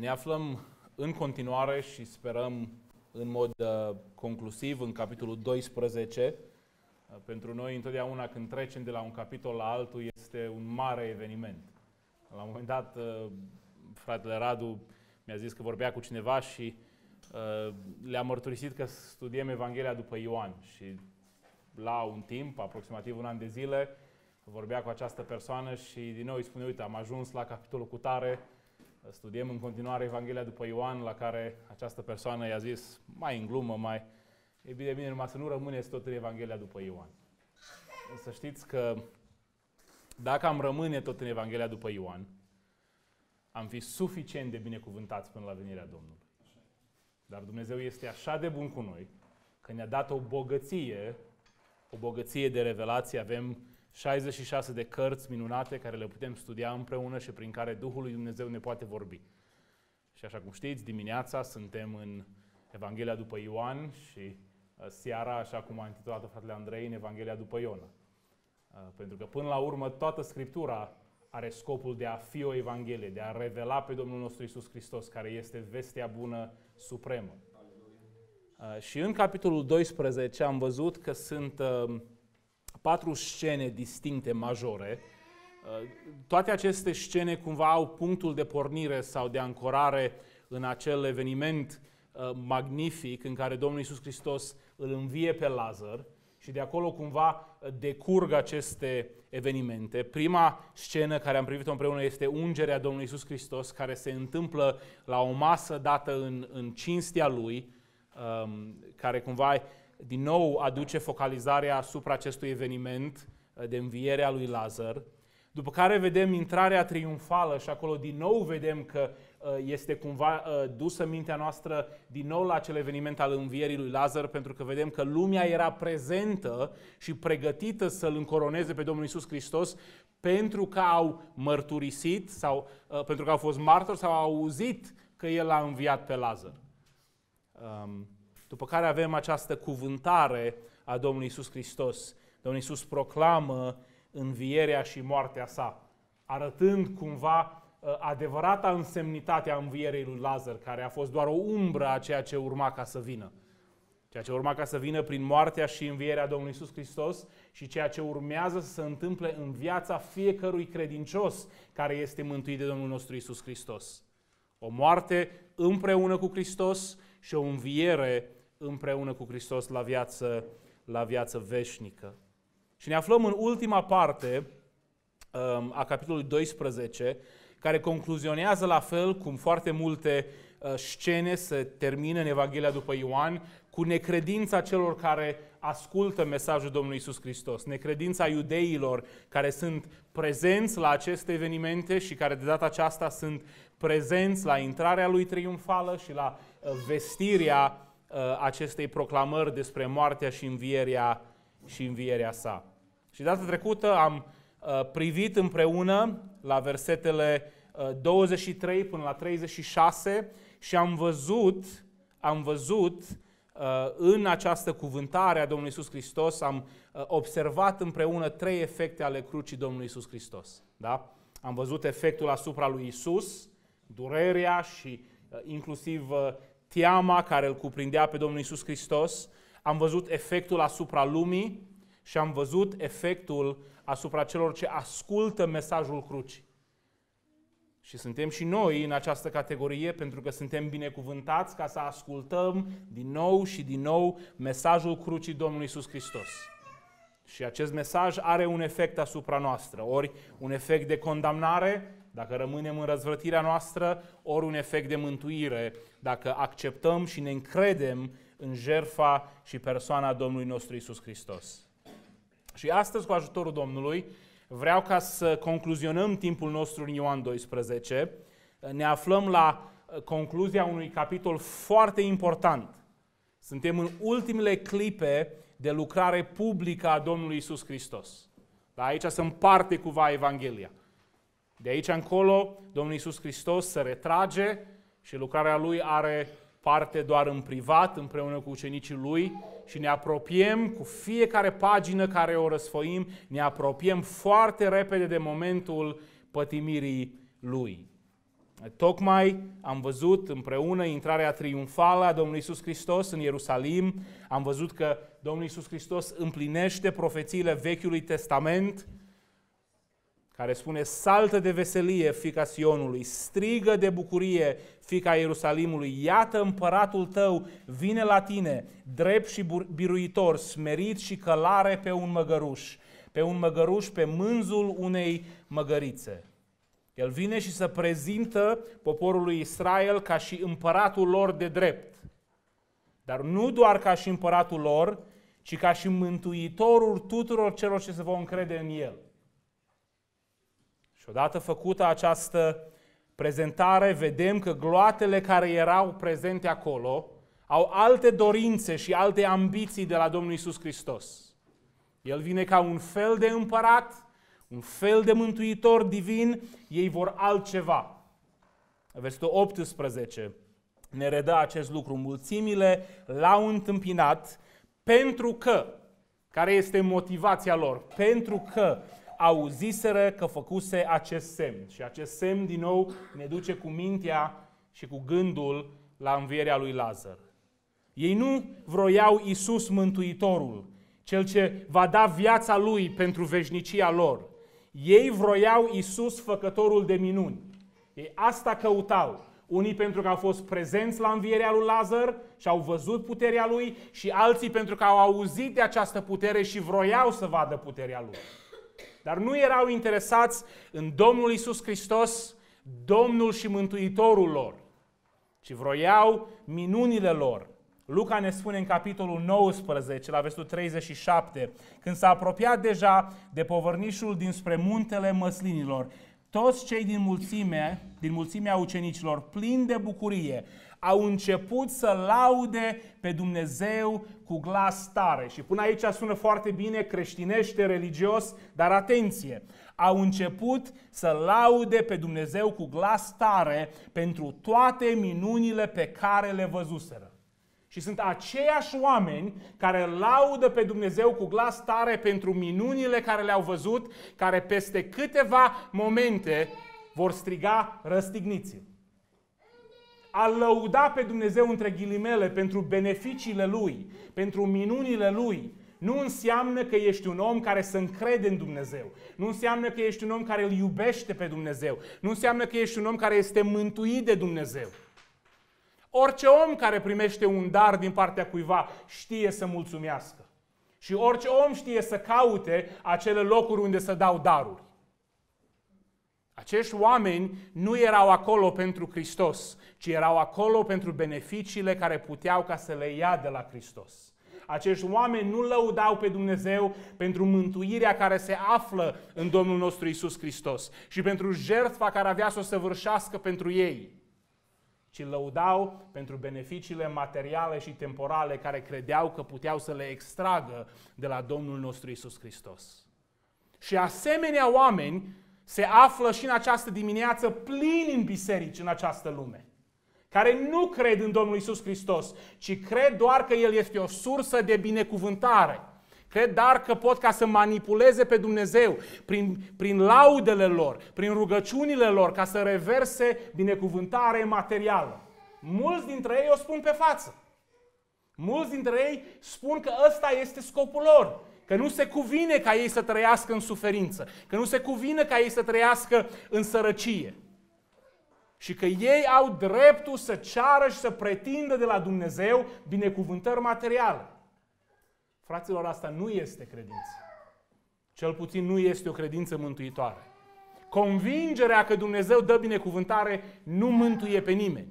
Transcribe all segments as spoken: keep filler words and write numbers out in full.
Ne aflăm în continuare și sperăm în mod uh, conclusiv în capitolul doisprezece. Uh, pentru noi întotdeauna când trecem de la un capitol la altul este un mare eveniment. La un moment dat uh, fratele Radu mi-a zis că vorbea cu cineva și uh, le-a mărturisit că studiem Evanghelia după Ioan și la un timp, aproximativ un an de zile, vorbea cu această persoană și din nou îi spune, uite, am ajuns la capitolul cutare, studiem în continuare Evanghelia după Ioan, la care această persoană i-a zis, mai în glumă, mai, e bine, bine, numai să nu rămâneți tot în Evanghelia după Ioan. Să știți că dacă am rămâne tot în Evanghelia după Ioan, am fi suficient de binecuvântați până la venirea Domnului. Dar Dumnezeu este așa de bun cu noi, că ne-a dat o bogăție, o bogăție de revelație. Avem șaizeci și șase de cărți minunate care le putem studia împreună și prin care Duhul lui Dumnezeu ne poate vorbi. Și așa cum știți, dimineața suntem în Evanghelia după Ioan și seara, așa cum a intitulat-o fratele Andrei, în Evanghelia după Iona. Pentru că până la urmă toată Scriptura are scopul de a fi o Evanghelie, de a revela pe Domnul nostru Iisus Hristos, care este vestea bună supremă. Aleluia. Și în capitolul doisprezece am văzut că sunt patru scene distincte, majore. Toate aceste scene cumva au punctul de pornire sau de ancorare în acel eveniment magnific în care Domnul Iisus Hristos îl învie pe Lazar și de acolo cumva decurg aceste evenimente. Prima scenă care am privit-o împreună este ungerea Domnului Iisus Hristos, care se întâmplă la o masă dată în, în cinstea Lui, care cumva din nou aduce focalizarea asupra acestui eveniment de înviere a lui Lazar. După care vedem intrarea triumfală și acolo din nou vedem că este cumva dusă mintea noastră din nou la acel eveniment al învierii lui Lazar, pentru că vedem că lumea era prezentă și pregătită să-L încoroneze pe Domnul Iisus Hristos pentru că au mărturisit sau pentru că au fost martori sau au auzit că El a înviat pe Lazar. După care avem această cuvântare a Domnului Iisus Hristos. Domnul Iisus proclamă învierea și moartea sa, arătând cumva adevărata însemnitate a învierii lui Lazar, care a fost doar o umbră a ceea ce urma ca să vină. Ceea ce urma ca să vină prin moartea și învierea Domnului Iisus Hristos și ceea ce urmează să se întâmple în viața fiecărui credincios care este mântuit de Domnul nostru Iisus Hristos. O moarte împreună cu Hristos și o înviere împreună cu Hristos la viață, la viață veșnică. Și ne aflăm în ultima parte um, a capitolului doisprezece, care concluzionează la fel cum foarte multe uh, scene se termină în Evanghelia după Ioan, cu necredința celor care ascultă mesajul Domnului Iisus Hristos, necredința iudeilor care sunt prezenți la aceste evenimente și care de data aceasta sunt prezenți la intrarea lui triumfală și la uh, vestirea uh, acestei proclamări despre moartea și învierea, și învierea sa. Și data trecută am uh, privit împreună la versetele uh, douăzeci și trei până la treizeci și șase și am văzut, am văzut uh, în această cuvântare a Domnului Iisus Hristos, am uh, observat împreună trei efecte ale crucii Domnului Iisus Hristos. Da? Am văzut efectul asupra lui Iisus, durerea și uh, inclusiv uh, teama care îl cuprindea pe Domnul Iisus Hristos. Am văzut efectul asupra lumii și am văzut efectul asupra celor ce ascultă mesajul crucii. Și suntem și noi în această categorie pentru că suntem binecuvântați ca să ascultăm din nou și din nou mesajul crucii Domnului Iisus Hristos. Și acest mesaj are un efect asupra noastră, ori un efect de condamnare, dacă rămânem în răzvrătirea noastră, ori un efect de mântuire, dacă acceptăm și ne încredem în jertfa și persoana Domnului nostru Iisus Hristos. Și astăzi, cu ajutorul Domnului, vreau ca să concluzionăm timpul nostru în Ioan doisprezece. Ne aflăm la concluzia unui capitol foarte important. Suntem în ultimele clipe de lucrare publică a Domnului Iisus Hristos. Da, aici se împarte cumva Evanghelia. De aici încolo, Domnul Iisus Hristos se retrage și lucrarea Lui are parte doar în privat, împreună cu ucenicii Lui și ne apropiem cu fiecare pagină care o răsfoim, ne apropiem foarte repede de momentul pătimirii Lui. Tocmai am văzut împreună intrarea triumfală a Domnului Iisus Hristos în Ierusalim, am văzut că Domnul Iisus Hristos împlinește profețiile Vechiului Testament, care spune: saltă de veselie, fiica Sionului, strigă de bucurie, fiica Ierusalimului, iată împăratul tău vine la tine, drept și biruitor, smerit și călare pe un măgăruș, pe un măgăruș pe mânzul unei măgărițe. El vine și se prezintă poporului Israel ca și împăratul lor de drept. Dar nu doar ca și împăratul lor, ci ca și mântuitorul tuturor celor ce se vor încrede în el. Și odată făcută această prezentare, vedem că gloatele care erau prezente acolo au alte dorințe și alte ambiții de la Domnul Iisus Hristos. El vine ca un fel de împărat, un fel de mântuitor divin, ei vor altceva. Versetul optsprezece ne redă acest lucru. Mulțimile l-au întâmpinat pentru că, care este motivația lor? Pentru că auziseră că făcuse acest semn. Și acest semn, din nou, ne duce cu mintea și cu gândul la învierea lui Lazar. Ei nu vroiau Iisus Mântuitorul, Cel ce va da viața Lui pentru veșnicia lor. Ei vroiau Iisus Făcătorul de minuni. Ei asta căutau. Unii pentru că au fost prezenți la învierea lui Lazar și au văzut puterea Lui, și alții pentru că au auzit de această putere și vroiau să vadă puterea Lui. Dar nu erau interesați în Domnul Iisus Hristos, Domnul și Mântuitorul lor, ci vroiau minunile lor. Luca ne spune în capitolul nouăsprezece, la versetul treizeci și șapte, când s-a apropiat deja de povărnișul dinspre muntele măslinilor, toți cei din mulțime, din mulțimea ucenicilor, plini de bucurie, au început să laude pe Dumnezeu cu glas tare. Și până aici sună foarte bine, creștinește, religios, dar atenție! Au început să laude pe Dumnezeu cu glas tare pentru toate minunile pe care le văzuseră. Și sunt aceiași oameni care laudă pe Dumnezeu cu glas tare pentru minunile care le-au văzut, care peste câteva momente vor striga: răstigniți-l. A lăuda pe Dumnezeu între ghilimele pentru beneficiile Lui, pentru minunile Lui, nu înseamnă că ești un om care să încrede în Dumnezeu. Nu înseamnă că ești un om care îl iubește pe Dumnezeu. Nu înseamnă că ești un om care este mântuit de Dumnezeu. Orice om care primește un dar din partea cuiva știe să mulțumească. Și orice om știe să caute acele locuri unde să dau daruri. Acești oameni nu erau acolo pentru Hristos, ci erau acolo pentru beneficiile care puteau ca să le ia de la Hristos. Acești oameni nu lăudau pe Dumnezeu pentru mântuirea care se află în Domnul nostru Iisus Hristos și pentru jertfa care avea să o săvârșească pentru ei, ci lăudau pentru beneficiile materiale și temporale care credeau că puteau să le extragă de la Domnul nostru Iisus Hristos. Și asemenea oameni se află și în această dimineață plini în biserici în această lume, care nu cred în Domnul Iisus Hristos, ci cred doar că El este o sursă de binecuvântare. Cred doar că pot ca să manipuleze pe Dumnezeu prin, prin laudele lor, prin rugăciunile lor, ca să reverse binecuvântare materială. Mulți dintre ei o spun pe față. Mulți dintre ei spun că ăsta este scopul lor, că nu se cuvine ca ei să trăiască în suferință, că nu se cuvine ca ei să trăiască în sărăcie. Și că ei au dreptul să ceară și să pretindă de la Dumnezeu binecuvântări materiale. Fraților, asta nu este credință. Cel puțin nu este o credință mântuitoare. Convingerea că Dumnezeu dă binecuvântare nu mântuie pe nimeni.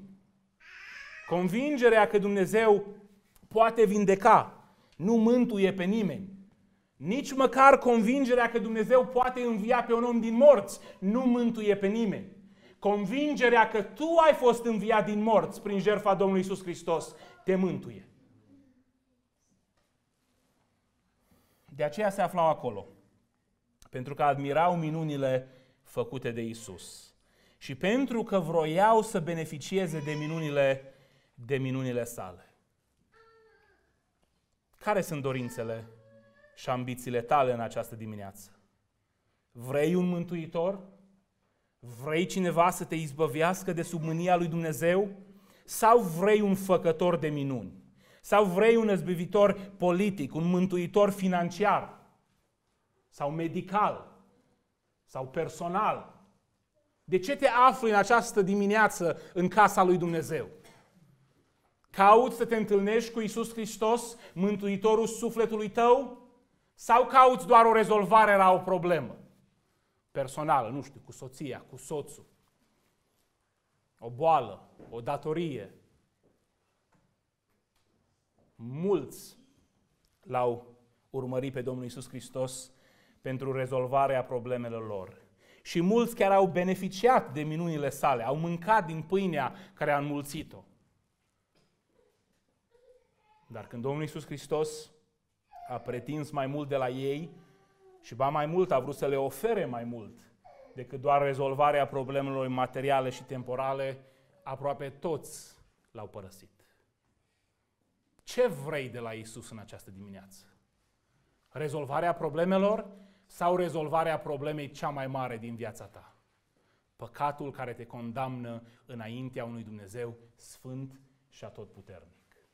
Convingerea că Dumnezeu poate vindeca nu mântuie pe nimeni. Nici măcar convingerea că Dumnezeu poate învia pe un om din morți nu mântuie pe nimeni. Convingerea că tu ai fost înviat din morți prin jertfa Domnului Iisus Hristos te mântuie. De aceea se aflau acolo, pentru că admirau minunile făcute de Iisus și pentru că vroiau să beneficieze de minunile, de minunile sale. Care sunt dorințele și ambițiile tale în această dimineață? Vrei un mântuitor? Vrei cineva să te izbăvească de sub mânia lui Dumnezeu? Sau vrei un făcător de minuni? Sau vrei un izbăvitor politic, un mântuitor financiar? Sau medical? Sau personal? De ce te afli în această dimineață în casa lui Dumnezeu? Cauți să te întâlnești cu Iisus Hristos, mântuitorul sufletului tău? Sau cauți doar o rezolvare la o problemă personală, nu știu, cu soția, cu soțul, o boală, o datorie? Mulți l-au urmărit pe Domnul Iisus Hristos pentru rezolvarea problemelor lor. Și mulți chiar au beneficiat de minunile sale, au mâncat din pâinea care a înmulțit-o. Dar când Domnul Iisus Hristos a pretins mai mult de la ei și ba mai mult a vrut să le ofere mai mult decât doar rezolvarea problemelor materiale și temporale, aproape toți l-au părăsit. Ce vrei de la Iisus în această dimineață? Rezolvarea problemelor sau rezolvarea problemei cea mai mare din viața ta? Păcatul care te condamnă înaintea unui Dumnezeu sfânt și atotputernic.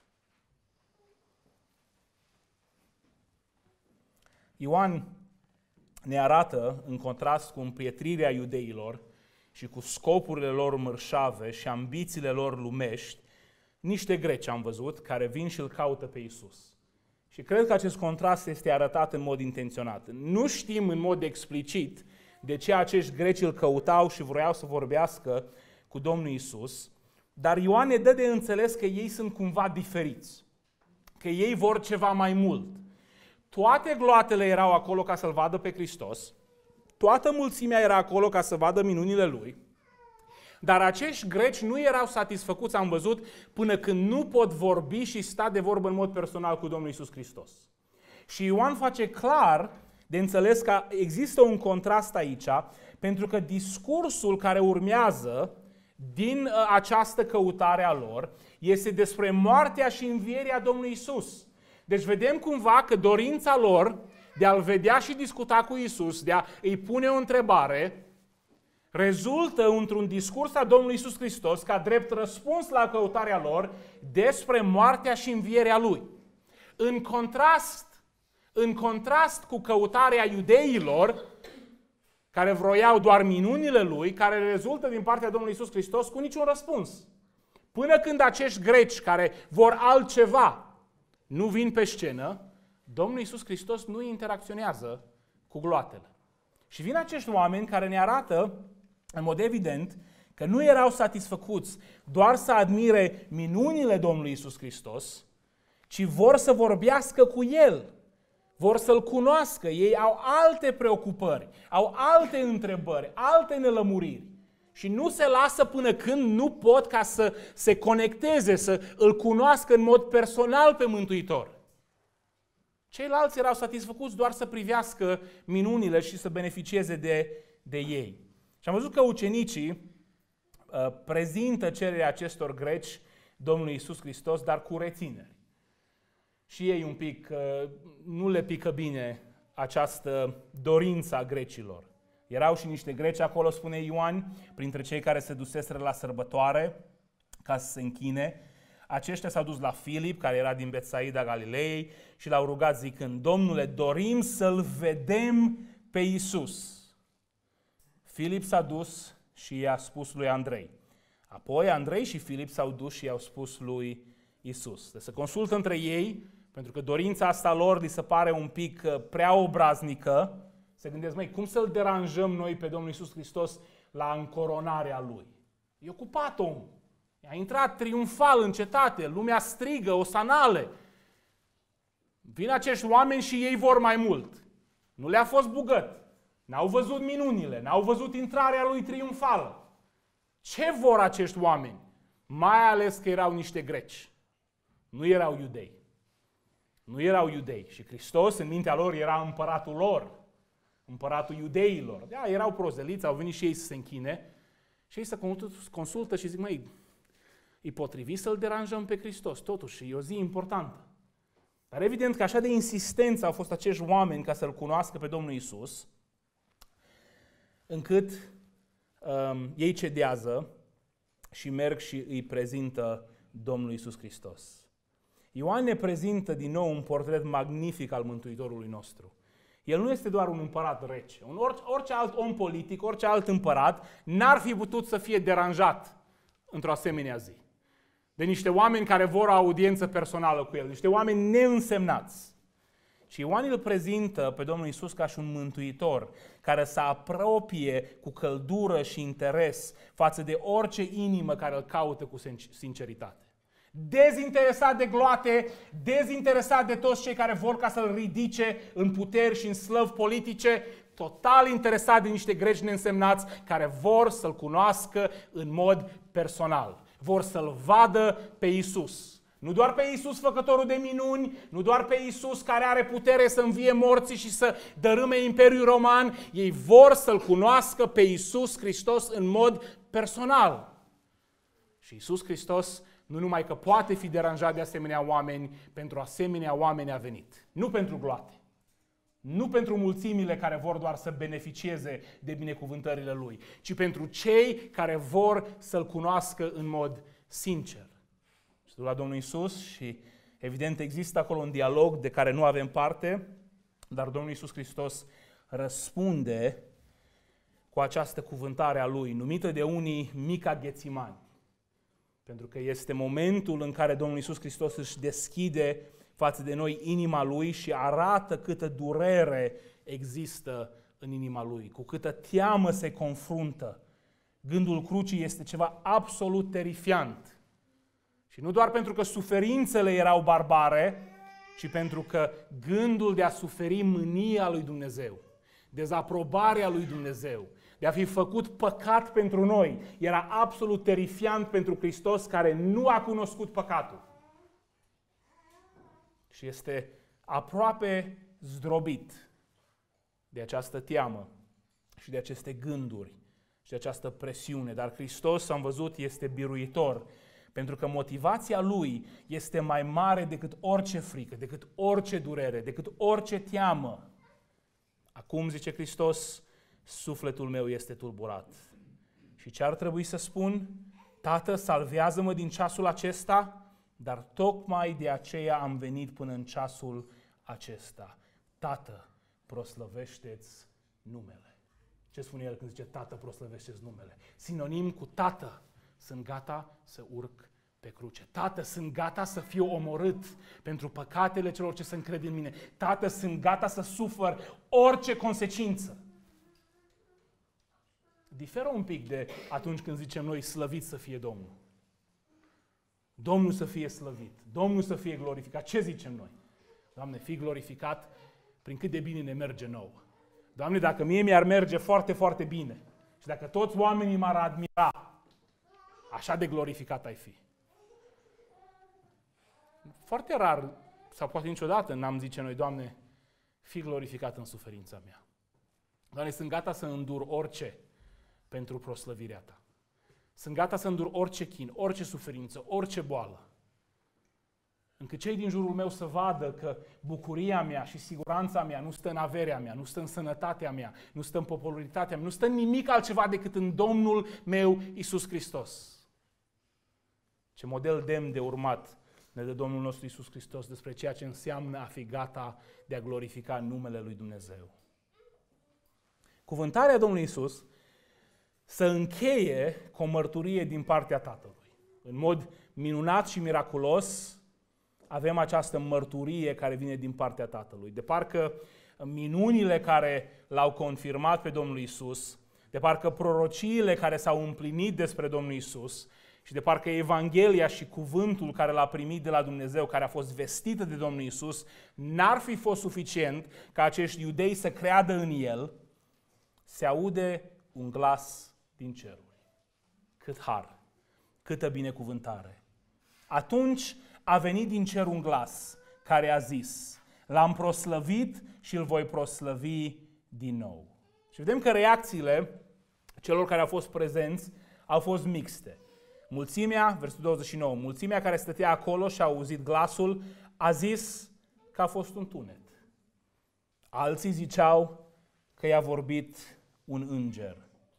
Ioan ne arată, în contrast cu împietrirea iudeilor și cu scopurile lor mărșave și ambițiile lor lumești, niște greci am văzut care vin și îl caută pe Iisus. Și cred că acest contrast este arătat în mod intenționat. Nu știm în mod explicit de ce acești greci îl căutau și vroiau să vorbească cu Domnul Iisus, dar Ioan ne dă de înțeles că ei sunt cumva diferiți, că ei vor ceva mai mult. Toate gloatele erau acolo ca să-L vadă pe Hristos, toată mulțimea era acolo ca să vadă minunile Lui, dar acești greci nu erau satisfăcuți, am văzut, până când nu pot vorbi și sta de vorbă în mod personal cu Domnul Iisus Hristos. Și Ioan face clar de înțeles că există un contrast aici, pentru că discursul care urmează din această căutare a lor este despre moartea și învierea Domnului Iisus. Deci vedem cumva că dorința lor de a-L vedea și discuta cu Iisus, de a îi pune o întrebare, rezultă într-un discurs a Domnului Iisus Hristos ca drept răspuns la căutarea lor despre moartea și învierea Lui. În contrast, în contrast cu căutarea iudeilor, care vroiau doar minunile Lui, care rezultă din partea Domnului Iisus Hristos cu niciun răspuns. Până când acești greci care vor altceva nu vin pe scenă, Domnul Iisus Hristos nu interacționează cu gloatele. Și vin acești oameni care ne arată, în mod evident, că nu erau satisfăcuți doar să admire minunile Domnului Iisus Hristos, ci vor să vorbească cu El, vor să-L cunoască. Ei au alte preocupări, au alte întrebări, alte nelămuriri. Și nu se lasă până când nu pot ca să se conecteze, să îl cunoască în mod personal pe Mântuitor. Ceilalți erau satisfăcuți doar să privească minunile și să beneficieze de, de ei. Și am văzut că ucenicii uh, prezintă cererea acestor greci Domnului Iisus Hristos, dar cu rețineri. Și ei un pic uh, nu le pică bine această dorință a grecilor. Erau și niște greci acolo, spune Ioan, printre cei care se duseseră la sărbătoare ca să se închine. Aceștia s-au dus la Filip, care era din Betsaida Galilei, și l-au rugat zicând: Domnule, dorim să-L vedem pe Iisus. Filip s-a dus și i-a spus lui Andrei. Apoi Andrei și Filip s-au dus și i-au spus lui Iisus. Deci se consultă între ei, pentru că dorința asta lor li se pare un pic prea obraznică. Se gândesc, măi, cum să-L deranjăm noi pe Domnul Iisus Hristos la încoronarea Lui? E ocupat omul. A intrat triumfal în cetate, lumea strigă, osanale. Vin acești oameni și ei vor mai mult. Nu le-a fost bugăt. N-au văzut minunile, n-au văzut intrarea Lui triumfală. Ce vor acești oameni? Mai ales că erau niște greci. Nu erau iudei. Nu erau iudei. Și Hristos, în mintea lor, era împăratul lor. Împăratul iudeilor. Da, erau prozeliți, au venit și ei să se închine. Și ei se consultă și zic, măi, e potrivit să-L deranjăm pe Hristos. Totuși, e o zi importantă. Dar evident că așa de insistență au fost acești oameni ca să-L cunoască pe Domnul Iisus, încât um, ei cedează și merg și îi prezintă Domnul Iisus Hristos. Ioan ne prezintă din nou un portret magnific al Mântuitorului nostru. El nu este doar un împărat rece. Un orice, orice alt om politic, orice alt împărat n-ar fi putut să fie deranjat într-o asemenea zi de niște oameni care vor o audiență personală cu el, niște oameni neînsemnați. Și Ioan îl prezintă pe Domnul Iisus ca și un mântuitor care să apropie cu căldură și interes față de orice inimă care îl caută cu sinceritate. Dezinteresat de gloate, dezinteresat de toți cei care vor ca să-l ridice în puteri și în slăvi politice, total interesat de niște greci neînsemnați care vor să-l cunoască în mod personal. Vor să-l vadă pe Iisus. Nu doar pe Iisus făcătorul de minuni, nu doar pe Iisus care are putere să învie morții și să dărâme Imperiul Roman, ei vor să-l cunoască pe Iisus Hristos în mod personal. Și Iisus Hristos nu numai că poate fi deranjat de asemenea oameni, pentru asemenea oameni a venit. Nu pentru gloate. Nu pentru mulțimile care vor doar să beneficieze de binecuvântările Lui, ci pentru cei care vor să-L cunoască în mod sincer. Și la Domnul Iisus și evident există acolo un dialog de care nu avem parte, dar Domnul Iisus Hristos răspunde cu această cuvântare a Lui, numită de unii Mica Ghețimani. Pentru că este momentul în care Domnul Iisus Hristos își deschide față de noi inima Lui și arată câtă durere există în inima Lui, cu câtă teamă se confruntă. Gândul crucii este ceva absolut terifiant. Și nu doar pentru că suferințele erau barbare, ci pentru că gândul de a suferi mânia lui Dumnezeu, dezaprobarea lui Dumnezeu, de a fi făcut păcat pentru noi, era absolut terifiant pentru Hristos care nu a cunoscut păcatul. Și este aproape zdrobit de această teamă și de aceste gânduri și de această presiune. Dar Hristos, am văzut, este biruitor, pentru că motivația Lui este mai mare decât orice frică, decât orice durere, decât orice teamă. Acum, zice Hristos, sufletul meu este tulburat. Și ce ar trebui să spun? Tată, salvează-mă din ceasul acesta, dar tocmai de aceea am venit până în ceasul acesta. Tată, proslăvește-ți numele. Ce spune el când zice Tată, proslăvește-ți numele? Sinonim cu Tată, sunt gata să urc pe cruce. Tată, sunt gata să fiu omorât pentru păcatele celor ce se încred în mine. Tată, sunt gata să sufăr orice consecință. Diferă un pic de atunci când zicem noi slăvit să fie Domnul. Domnul să fie slăvit, Domnul să fie glorificat. Ce zicem noi? Doamne, fii glorificat prin cât de bine ne merge nouă. Doamne, dacă mie mi-ar merge foarte, foarte bine și dacă toți oamenii m-ar admira, așa de glorificat ai fi. Foarte rar, sau poate niciodată, n-am zice noi, Doamne, fii glorificat în suferința mea. Doamne, sunt gata să îndur orice pentru proslăvirea Ta. Sunt gata să îndur orice chin, orice suferință, orice boală. Încât cei din jurul meu să vadă că bucuria mea și siguranța mea nu stă în averea mea, nu stă în sănătatea mea, nu stă în popularitatea mea, nu stă în nimic altceva decât în Domnul meu Iisus Hristos. Ce model demn de urmat ne dă Domnul nostru Iisus Hristos despre ceea ce înseamnă a fi gata de a glorifica numele lui Dumnezeu. Cuvântarea Domnului Iisus să încheie cu o mărturie din partea Tatălui. În mod minunat și miraculos avem această mărturie care vine din partea Tatălui. De parcă minunile care l-au confirmat pe Domnul Iisus, de parcă prorociile care s-au împlinit despre Domnul Iisus și de parcă Evanghelia și cuvântul care l-a primit de la Dumnezeu, care a fost vestită de Domnul Iisus, n-ar fi fost suficient ca acești iudei să creadă în El, se aude un glas din ceruri. Cât har, câtă binecuvântare. Atunci a venit din cer un glas care a zis, l-am proslăvit și îl voi proslăvi din nou. Și vedem că reacțiile celor care au fost prezenți au fost mixte. Mulțimea, versetul douăzeci și nouă, mulțimea care stătea acolo și a auzit glasul, a zis că a fost un tunet. Alții ziceau că i-a vorbit un înger.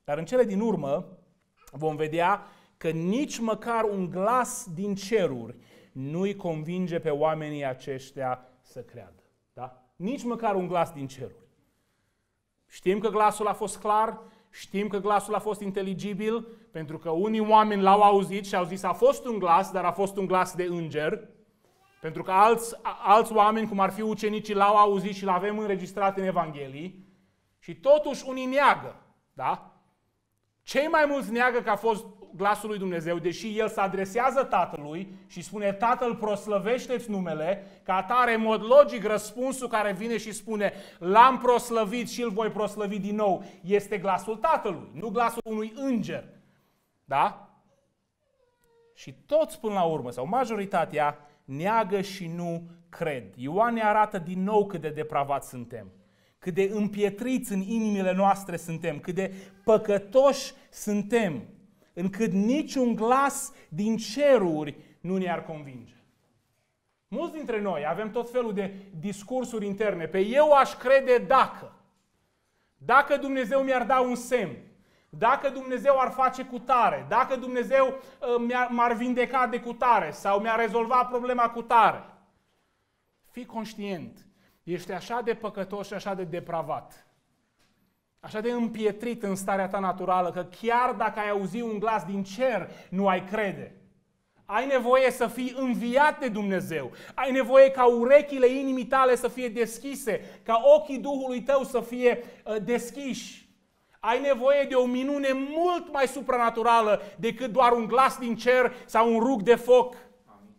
Dar în cele din urmă vom vedea că nici măcar un glas din ceruri nu-i convinge pe oamenii aceștia să creadă. Da? Nici măcar un glas din ceruri. Știm că glasul a fost clar, știm că glasul a fost inteligibil, pentru că unii oameni l-au auzit și au zis a fost un glas, dar a fost un glas de înger. Pentru că alți, alți oameni, cum ar fi ucenicii, l-au auzit și l-avem înregistrat în Evanghelii. Și totuși unii neagă. Da? Cei mai mulți neagă că a fost glasul lui Dumnezeu, deși El se adresează Tatălui și spune Tatăl, proslăvește-ți numele, ca atare, în mod logic, răspunsul care vine și spune l-am proslăvit și îl voi proslăvi din nou, este glasul Tatălui, nu glasul unui înger. Da? Și toți până la urmă, sau majoritatea, neagă și nu cred. Ioan ne arată din nou cât de depravați suntem, cât de împietriți în inimile noastre suntem, cât de păcătoși suntem, încât niciun glas din ceruri nu ne-ar convinge. Mulți dintre noi avem tot felul de discursuri interne. Pe eu aș crede dacă. Dacă Dumnezeu mi-ar da un semn. Dacă Dumnezeu ar face cu tare. Dacă Dumnezeu m-ar vindeca de cu tare. Sau mi-ar rezolva problema cu tare. Fii conștient. Ești așa de păcătos și așa de depravat. Așa de împietrit în starea ta naturală, că chiar dacă ai auzi un glas din cer, nu ai crede. Ai nevoie să fii înviat de Dumnezeu. Ai nevoie ca urechile inimii tale să fie deschise, ca ochii Duhului tău să fie uh, deschiși. Ai nevoie de o minune mult mai supranaturală decât doar un glas din cer sau un rug de foc. Amin.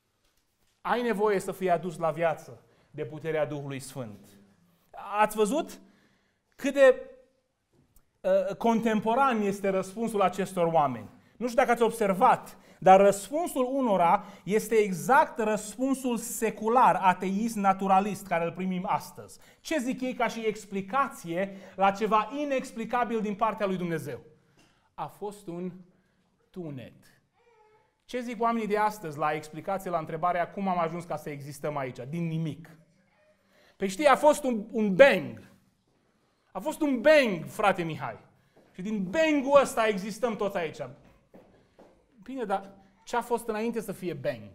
Ai nevoie să fii adus la viață de puterea Duhului Sfânt. Ați văzut cât de uh, contemporan este răspunsul acestor oameni? Nu știu dacă ați observat, dar răspunsul unora este exact răspunsul secular, ateist, naturalist, care îl primim astăzi. Ce zic ei ca și explicație la ceva inexplicabil din partea lui Dumnezeu? A fost un tunet. Ce zic oamenii de astăzi la explicație la întrebarea cum am ajuns ca să existăm aici? Din nimic. Păi știi, a fost un, un bang. A fost un bang, frate Mihai. Și din bang-ul ăsta existăm toți aici. Bine, dar ce a fost înainte să fie bang?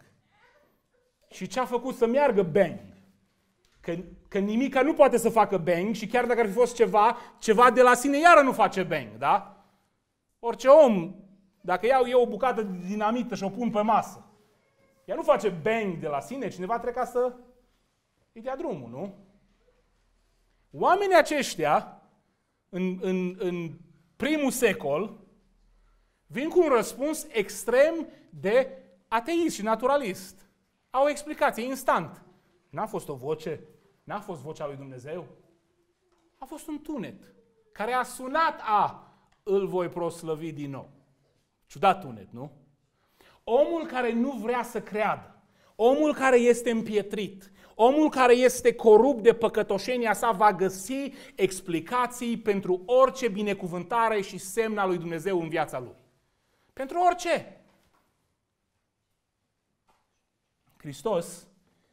Și ce a făcut să meargă bang? Că, că nimica nu poate să facă bang și chiar dacă ar fi fost ceva, ceva de la sine iară nu face bang, da? Orice om, dacă iau eu o bucată de dinamită și o pun pe masă, ea nu face bang de la sine, cineva trebuie ca să îi dea drumul, nu? Oamenii aceștia, în, în, în primul secol, vin cu un răspuns extrem de ateist și naturalist. Au o explicație instant. N-a fost o voce, n-a fost vocea lui Dumnezeu. A fost un tunet care a sunat a, îl voi proslăvi din nou. Ciudat tunet, nu? Omul care nu vrea să creadă, omul care este împietrit, omul care este corupt de păcătoșenia sa va găsi explicații pentru orice binecuvântare și semn al lui Dumnezeu în viața lui. Pentru orice. Hristos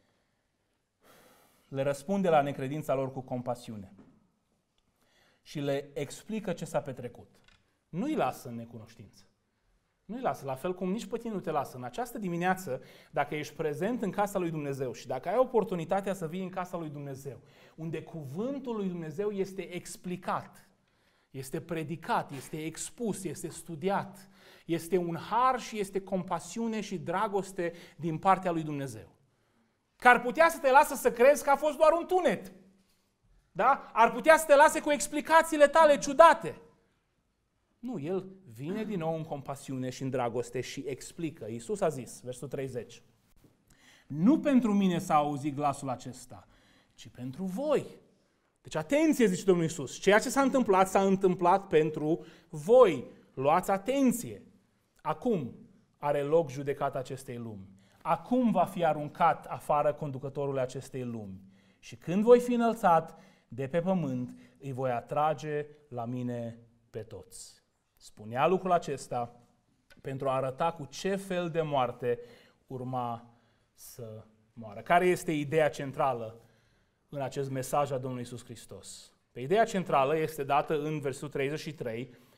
le răspunde la necredința lor cu compasiune și le explică ce s-a petrecut. Nu îi lasă în necunoștință. Nu îi lasă, la fel cum nici pe tine nu te lasă. În această dimineață, dacă ești prezent în casa lui Dumnezeu și dacă ai oportunitatea să vii în casa lui Dumnezeu, unde cuvântul lui Dumnezeu este explicat, este predicat, este expus, este studiat, este un har și este compasiune și dragoste din partea lui Dumnezeu. Că ar putea să te lasă să crezi că a fost doar un tunet. Da? Ar putea să te lase cu explicațiile tale ciudate. Nu, El vine din nou în compasiune și în dragoste și explică. Iisus a zis, versul treizeci, nu pentru mine s-a auzit glasul acesta, ci pentru voi. Deci atenție, zice Domnul Iisus, ceea ce s-a întâmplat, s-a întâmplat pentru voi. Luați atenție. Acum are loc judecata acestei lumi. Acum va fi aruncat afară conducătorul acestei lumi. Și când voi fi înălțat de pe pământ, îi voi atrage la mine pe toți. Spunea lucrul acesta pentru a arăta cu ce fel de moarte urma să moară. Care este ideea centrală în acest mesaj al Domnului Iisus Hristos? Pe ideea centrală este dată în versul treizeci și trei.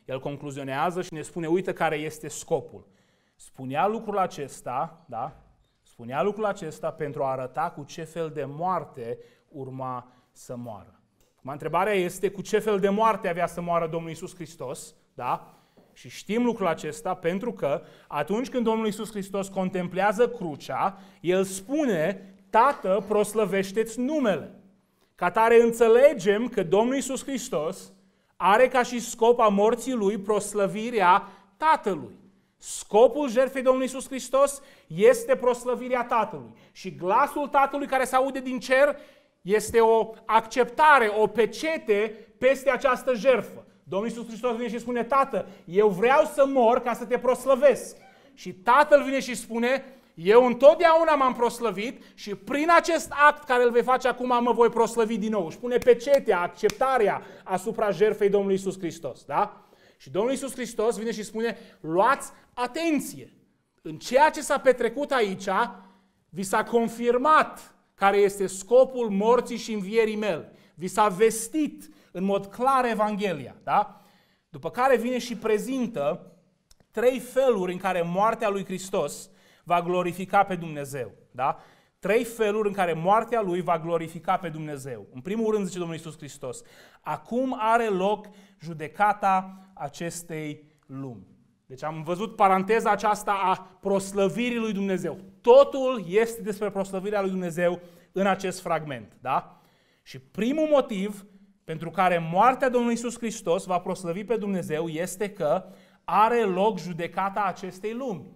El concluzionează și ne spune, uite care este scopul. Spunea lucrul acesta, da? Spunea lucrul acesta pentru a arăta cu ce fel de moarte urma să moară. Acum, întrebarea este cu ce fel de moarte avea să moară Domnul Iisus Hristos, da? Și știm lucrul acesta pentru că atunci când Domnul Iisus Hristos contemplează crucea, El spune, Tată, proslăvește-ți numele. Ca tare înțelegem că Domnul Iisus Hristos are ca și scop a morții Lui proslăvirea Tatălui. Scopul jertfei Domnului Iisus Hristos este proslăvirea Tatălui. Și glasul Tatălui care se aude din cer este o acceptare, o pecete peste această jertfă. Domnul Iisus Hristos vine și spune, Tată, eu vreau să mor ca să te proslăvesc. Și Tatăl vine și spune, eu întotdeauna m-am proslăvit și prin acest act care îl vei face acum mă voi proslăvi din nou. Își pune pecetea, acceptarea asupra jertfei Domnului Iisus Hristos. Da? Și Domnul Iisus Hristos vine și spune, luați atenție. În ceea ce s-a petrecut aici, vi s-a confirmat care este scopul morții și învierii mele. Vi s-a vestit în mod clar Evanghelia. Da? După care vine și prezintă trei feluri în care moartea lui Hristos va glorifica pe Dumnezeu. Da? Trei feluri în care moartea Lui va glorifica pe Dumnezeu. În primul rând, zice Domnul Iisus Hristos, acum are loc judecata acestei lumi. Deci am văzut paranteza aceasta a proslăvirii lui Dumnezeu. Totul este despre proslăvirea lui Dumnezeu în acest fragment. Da? Și primul motiv pentru care moartea Domnului Iisus Hristos va proslăvi pe Dumnezeu este că are loc judecata acestei lumi.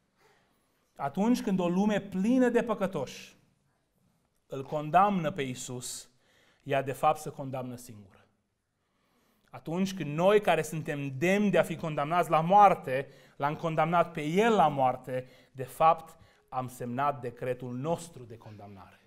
Atunci când o lume plină de păcătoși îl condamnă pe Iisus, ea de fapt se condamnă singură. Atunci când noi care suntem demni de a fi condamnați la moarte, l-am condamnat pe El la moarte, de fapt am semnat decretul nostru de condamnare.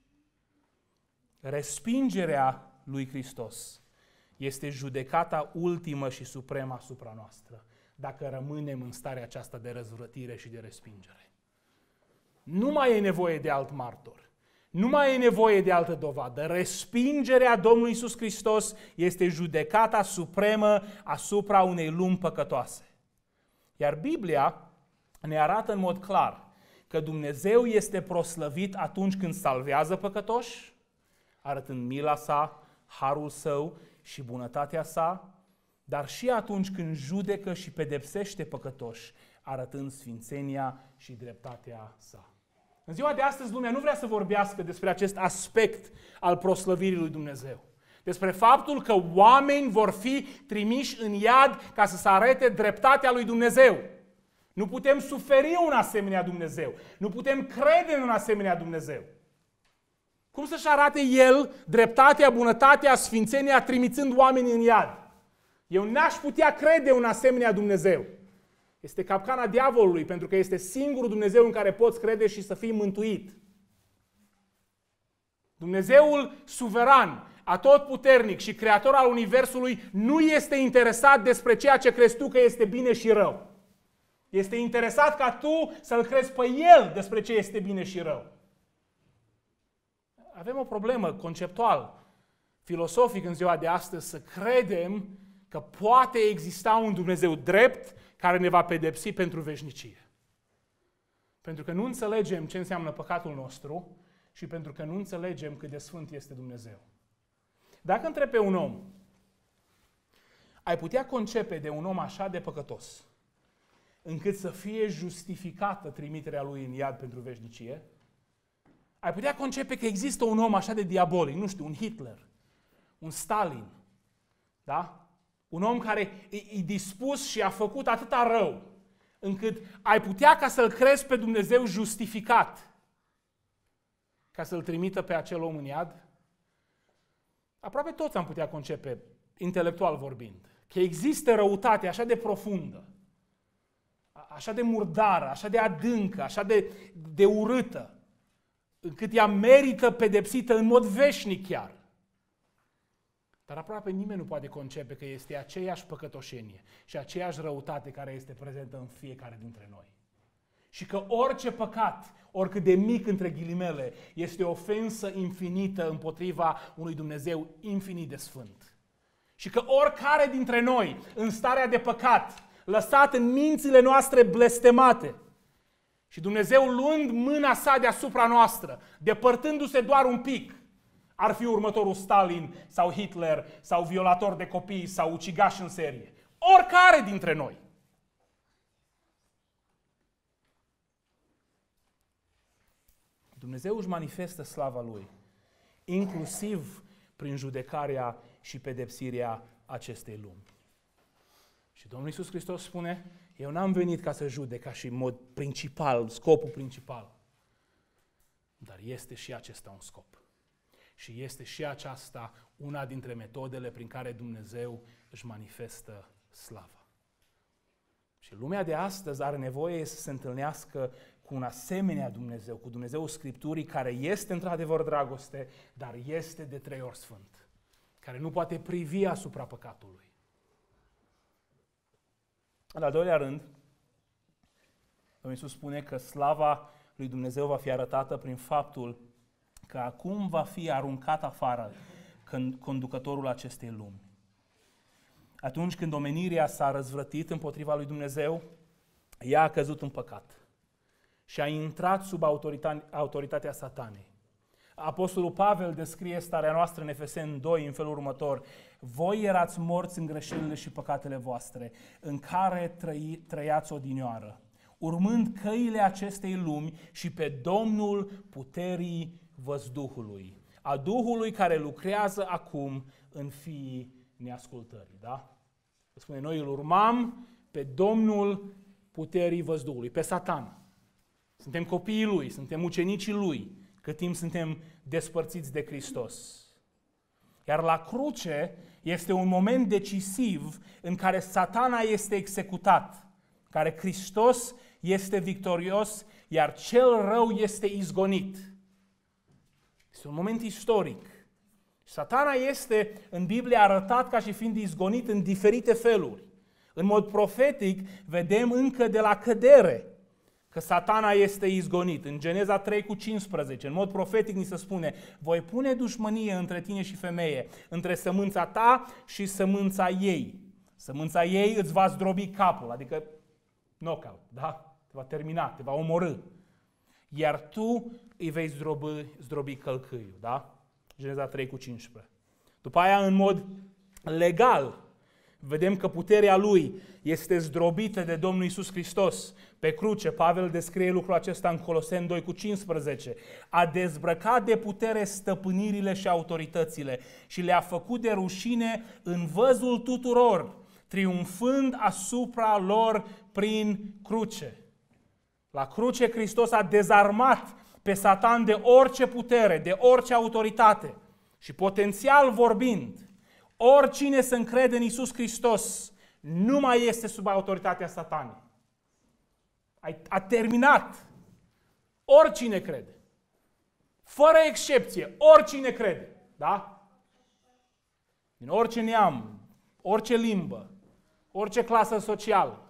Respingerea lui Hristos este judecata ultimă și supremă asupra noastră, dacă rămânem în starea aceasta de răzvrătire și de respingere. Nu mai e nevoie de alt martor. Nu mai e nevoie de altă dovadă. Respingerea Domnului Iisus Hristos este judecata supremă asupra unei lumi păcătoase. Iar Biblia ne arată în mod clar că Dumnezeu este proslăvit atunci când salvează păcătoși, arătând mila sa, harul său și bunătatea sa, dar și atunci când judecă și pedepsește păcătoși, arătând sfințenia și dreptatea sa. În ziua de astăzi, lumea nu vrea să vorbească despre acest aspect al proslăvirii lui Dumnezeu. Despre faptul că oameni vor fi trimiși în iad ca să se arate dreptatea lui Dumnezeu. Nu putem suferi un asemenea Dumnezeu. Nu putem crede în un asemenea Dumnezeu. Cum să-și arate El dreptatea, bunătatea, sfințenia, trimițând oamenii în iad? Eu n-aș putea crede un asemenea Dumnezeu. Este capcana diavolului, pentru că este singurul Dumnezeu în care poți crede și să fii mântuit. Dumnezeul suveran, atotputernic și creator al Universului nu este interesat despre ceea ce crezi tu că este bine și rău. Este interesat ca tu să-L crezi pe El despre ce este bine și rău. Avem o problemă conceptual, filosofic în ziua de astăzi, să credem că poate exista un Dumnezeu drept care ne va pedepsi pentru veșnicie. Pentru că nu înțelegem ce înseamnă păcatul nostru și pentru că nu înțelegem cât de sfânt este Dumnezeu. Dacă întrebi pe un om, ai putea concepe de un om așa de păcătos, încât să fie justificată trimiterea lui în iad pentru veșnicie? Ai putea concepe că există un om așa de diabolic, nu știu, un Hitler, un Stalin, da? Un om care e dispus și a făcut atâta rău, încât ai putea ca să-L crezi pe Dumnezeu justificat, ca să-L trimită pe acel om în iad? Aproape toți am putea concepe, intelectual vorbind, că există răutate așa de profundă, așa de murdară, așa de adâncă, așa de, de urâtă, încât ea merită pedepsită în mod veșnic chiar. Dar aproape nimeni nu poate concepe că este aceeași păcătoșenie și aceeași răutate care este prezentă în fiecare dintre noi. Și că orice păcat, oricât de mic între ghilimele, este o ofensă infinită împotriva unui Dumnezeu infinit de sfânt. Și că oricare dintre noi, în starea de păcat, lăsat în mințile noastre blestemate, și Dumnezeu luând mâna sa deasupra noastră, depărtându-se doar un pic, ar fi următorul Stalin sau Hitler sau violator de copii sau ucigaș în serie. Oricare dintre noi. Dumnezeu își manifestă slava Lui, inclusiv prin judecarea și pedepsirea acestei lumi. Și Domnul Iisus Hristos spune, eu n-am venit ca să judec ca și în mod principal, scopul principal. Dar este și acesta un scop. Și este și aceasta una dintre metodele prin care Dumnezeu își manifestă slava. Și lumea de astăzi are nevoie să se întâlnească cu un asemenea Dumnezeu, cu Dumnezeul Scripturii, care este într-adevăr dragoste, dar este de trei ori sfânt, care nu poate privi asupra păcatului. În al doilea rând, Domnul Iisus spune că slava lui Dumnezeu va fi arătată prin faptul că acum va fi aruncat afară conducătorul acestei lumi. Atunci când omenirea s-a răzvrătit împotriva lui Dumnezeu, ea a căzut în păcat și a intrat sub autoritatea Satanei. Apostolul Pavel descrie starea noastră în Efeseni doi în felul următor. Voi erați morți în greșelile și păcatele voastre, în care trăi, trăiați odinioară, urmând căile acestei lumi și pe Domnul puterii văzduhului, a Duhului care lucrează acum în fiii neascultării. Da? Spune, noi îl urmam pe Domnul puterii văzduhului, pe Satan. Suntem copiii Lui, suntem ucenicii Lui, cât timp suntem despărțiți de Hristos. Iar la cruce este un moment decisiv în care Satana este executat, în care Hristos este victorios, iar cel rău este izgonit. Este un moment istoric. Satana este în Biblie arătat ca și fiind izgonit în diferite feluri. În mod profetic vedem încă de la cădere că Satana este izgonit. În Geneza trei cu cincisprezece, în mod profetic ni se spune, voi pune dușmănie între tine și femeie, între sămânța ta și sămânța ei. Sămânța ei îți va zdrobi capul, adică knockout, da? Te va termina, te va omorî. Iar tu îi vei zdrobi, zdrobi călcâiul, da? Geneza trei cu cincisprezece. După aia, în mod legal, vedem că puterea lui este zdrobită de Domnul Iisus Hristos pe cruce. Pavel descrie lucrul acesta în Coloseni doi cu cincisprezece. A dezbrăcat de putere stăpânirile și autoritățile și le-a făcut de rușine în văzul tuturor, triumfând asupra lor prin cruce. La cruce Hristos a dezarmat pe Satan de orice putere, de orice autoritate. Și potențial vorbind, oricine se încrede în Iisus Hristos nu mai este sub autoritatea Satanei. A terminat. Oricine crede. Fără excepție. Oricine crede. Da? Din orice neam, orice limbă, orice clasă socială.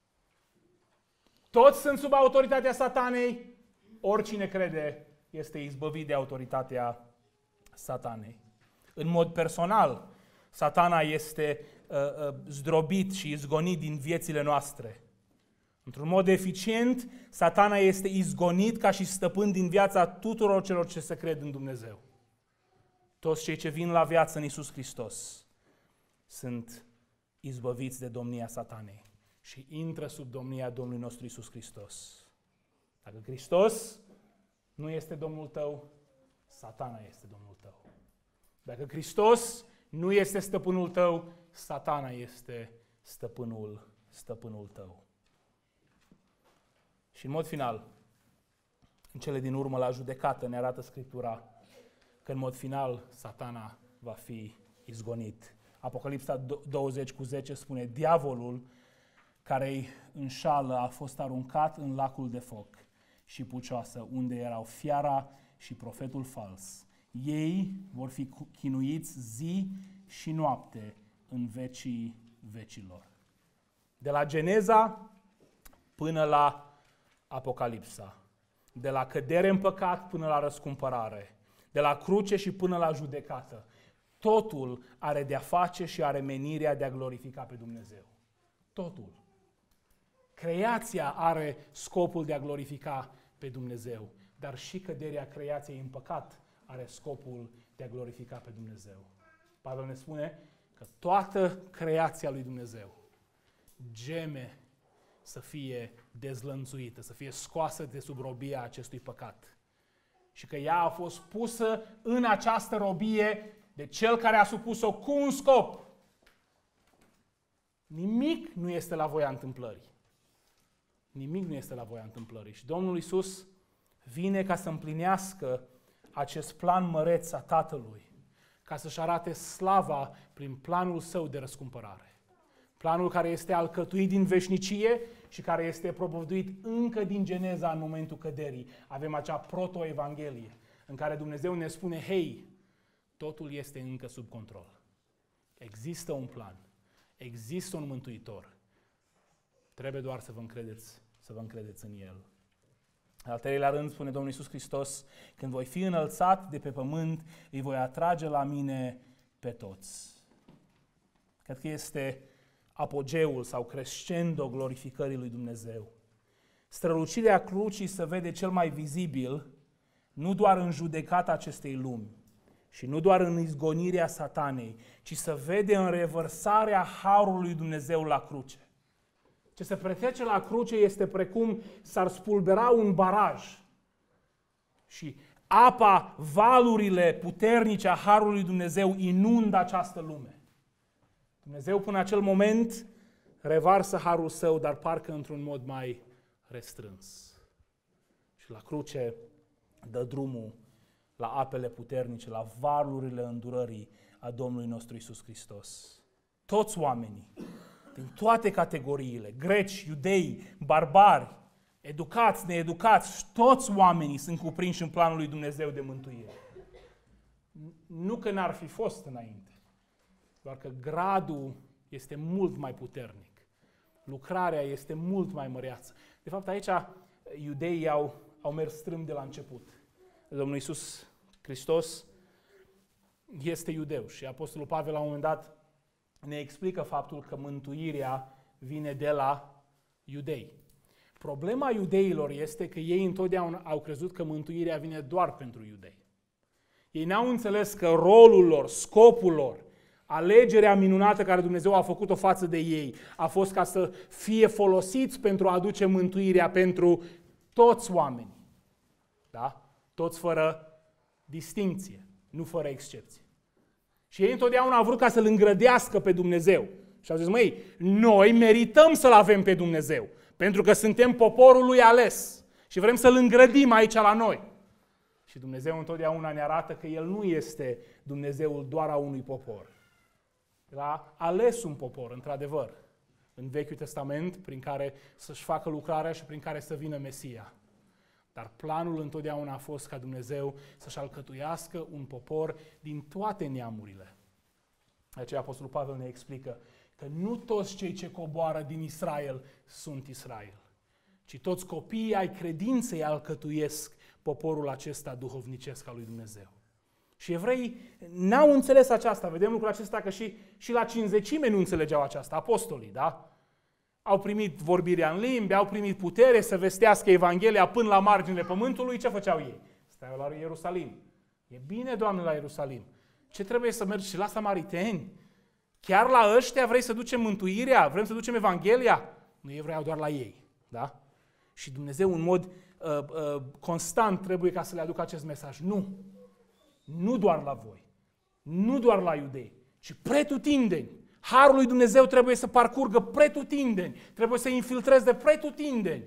Toți sunt sub autoritatea Satanei. Oricine crede este izbăvit de autoritatea Satanei. În mod personal, Satana este uh, uh, zdrobit și izgonit din viețile noastre. Într-un mod eficient, Satana este izgonit ca și stăpân din viața tuturor celor ce se cred în Dumnezeu. Toți cei ce vin la viață în Iisus Hristos sunt izbăviți de domnia Satanei și intră sub domnia Domnului nostru Iisus Hristos. Dacă Hristos nu este Domnul tău, Satana este Domnul tău. Dacă Hristos nu este stăpânul tău, Satana este stăpânul, stăpânul tău. Și în mod final, în cele din urmă la judecată ne arată Scriptura că în mod final Satana va fi izgonit. Apocalipsa douăzeci cu zece spune, diavolul care îi înșală a fost aruncat în lacul de foc și pucioasă, unde erau fiara și profetul fals. Ei vor fi chinuiți zi și noapte în vecii vecilor. De la Geneza până la Apocalipsa, de la cădere în păcat până la răscumpărare, de la cruce și până la judecată. totul are de-a face și are menirea de a glorifica pe Dumnezeu. Totul. Creația are scopul de a glorifica pe Dumnezeu, dar și căderea creației în păcat are scopul de a glorifica pe Dumnezeu. Pavel ne spune că toată creația lui Dumnezeu geme să fie dezlănțuită, să fie scoasă de sub robia acestui păcat. Și că ea a fost pusă în această robie de Cel care a supus-o cu un scop. Nimic nu este la voia întâmplării. Nimic nu este la voia întâmplării. Și Domnul Iisus vine ca să împlinească acest plan măreț a Tatălui, ca să-și arate slava prin planul său de răscumpărare. Planul care este alcătuit din veșnicie și care este propovăduit încă din Geneza în momentul căderii. Avem acea proto-evanghelie în care Dumnezeu ne spune, hei, totul este încă sub control. Există un plan, există un mântuitor. Trebuie doar să vă încredeți, să vă încredeți în El. Al treilea rând, spune Domnul Iisus Hristos, când voi fi înălțat de pe pământ, îi voi atrage la mine pe toți. Cred că este apogeul sau crescendo glorificării lui Dumnezeu. Strălucirea crucii se vede cel mai vizibil, nu doar în judecata acestei lumi și nu doar în izgonirea satanei, ci se vede în revărsarea harului lui Dumnezeu la cruce. Ce se petrece la cruce este precum s-ar spulbera un baraj și apa, valurile puternice a harului lui Dumnezeu inundă această lume. Dumnezeu până acel moment revarsă harul său, dar parcă într-un mod mai restrâns. Și la cruce dă drumul la apele puternice, la valurile îndurării a Domnului nostru Iisus Hristos. Toți oamenii, din toate categoriile, greci, iudei, barbari, educați, needucați, toți oamenii sunt cuprinși în planul lui Dumnezeu de mântuire. Nu că n-ar fi fost înainte, doar că gradul este mult mai puternic. Lucrarea este mult mai măreață. De fapt, aici iudeii au, au mers strâmb de la început. Domnul Iisus Hristos este iudeu și Apostolul Pavel la un moment dat ne explică faptul că mântuirea vine de la iudei. Problema iudeilor este că ei întotdeauna au crezut că mântuirea vine doar pentru iudei. Ei n-au înțeles că rolul lor, scopul lor, alegerea minunată care Dumnezeu a făcut-o față de ei a fost ca să fie folosiți pentru a aduce mântuirea pentru toți oamenii. Da? Toți fără distincție, nu fără excepție. Și ei întotdeauna au vrut ca să-L îngrădească pe Dumnezeu. Și au zis, măi, noi merităm să-L avem pe Dumnezeu, pentru că suntem poporul Lui ales și vrem să-L îngrădim aici la noi. Și Dumnezeu întotdeauna ne arată că El nu este Dumnezeul doar a unui popor. El a ales un popor, într-adevăr, în Vechiul Testament, prin care să-și facă lucrarea și prin care să vină Mesia. Dar planul întotdeauna a fost ca Dumnezeu să-și alcătuiască un popor din toate neamurile. De aceea Apostolul Pavel ne explică că nu toți cei ce coboară din Israel sunt Israel, ci toți copiii ai credinței alcătuiesc poporul acesta duhovnicesc al lui Dumnezeu. Și evreii n-au înțeles aceasta. Vedem lucrul acesta că și, și la cincizecime nu înțelegeau aceasta, apostolii, da? Au primit vorbirea în limbi, au primit putere să vestească Evanghelia până la marginile pământului. Ce făceau ei? Stau la Ierusalim. E bine, Doamne, la Ierusalim. Ce trebuie să mergi și la samariteni? Chiar la ăștia vrei să ducem mântuirea? Vrem să ducem Evanghelia? Nu, ei vreau doar la ei. Da? Și Dumnezeu în mod uh, uh, constant trebuie ca să le aducă acest mesaj. Nu. Nu doar la voi. Nu doar la iudei, ci pretutindeni. Harul lui Dumnezeu trebuie să parcurgă pretutindeni. Trebuie să infiltreze de pretutindeni.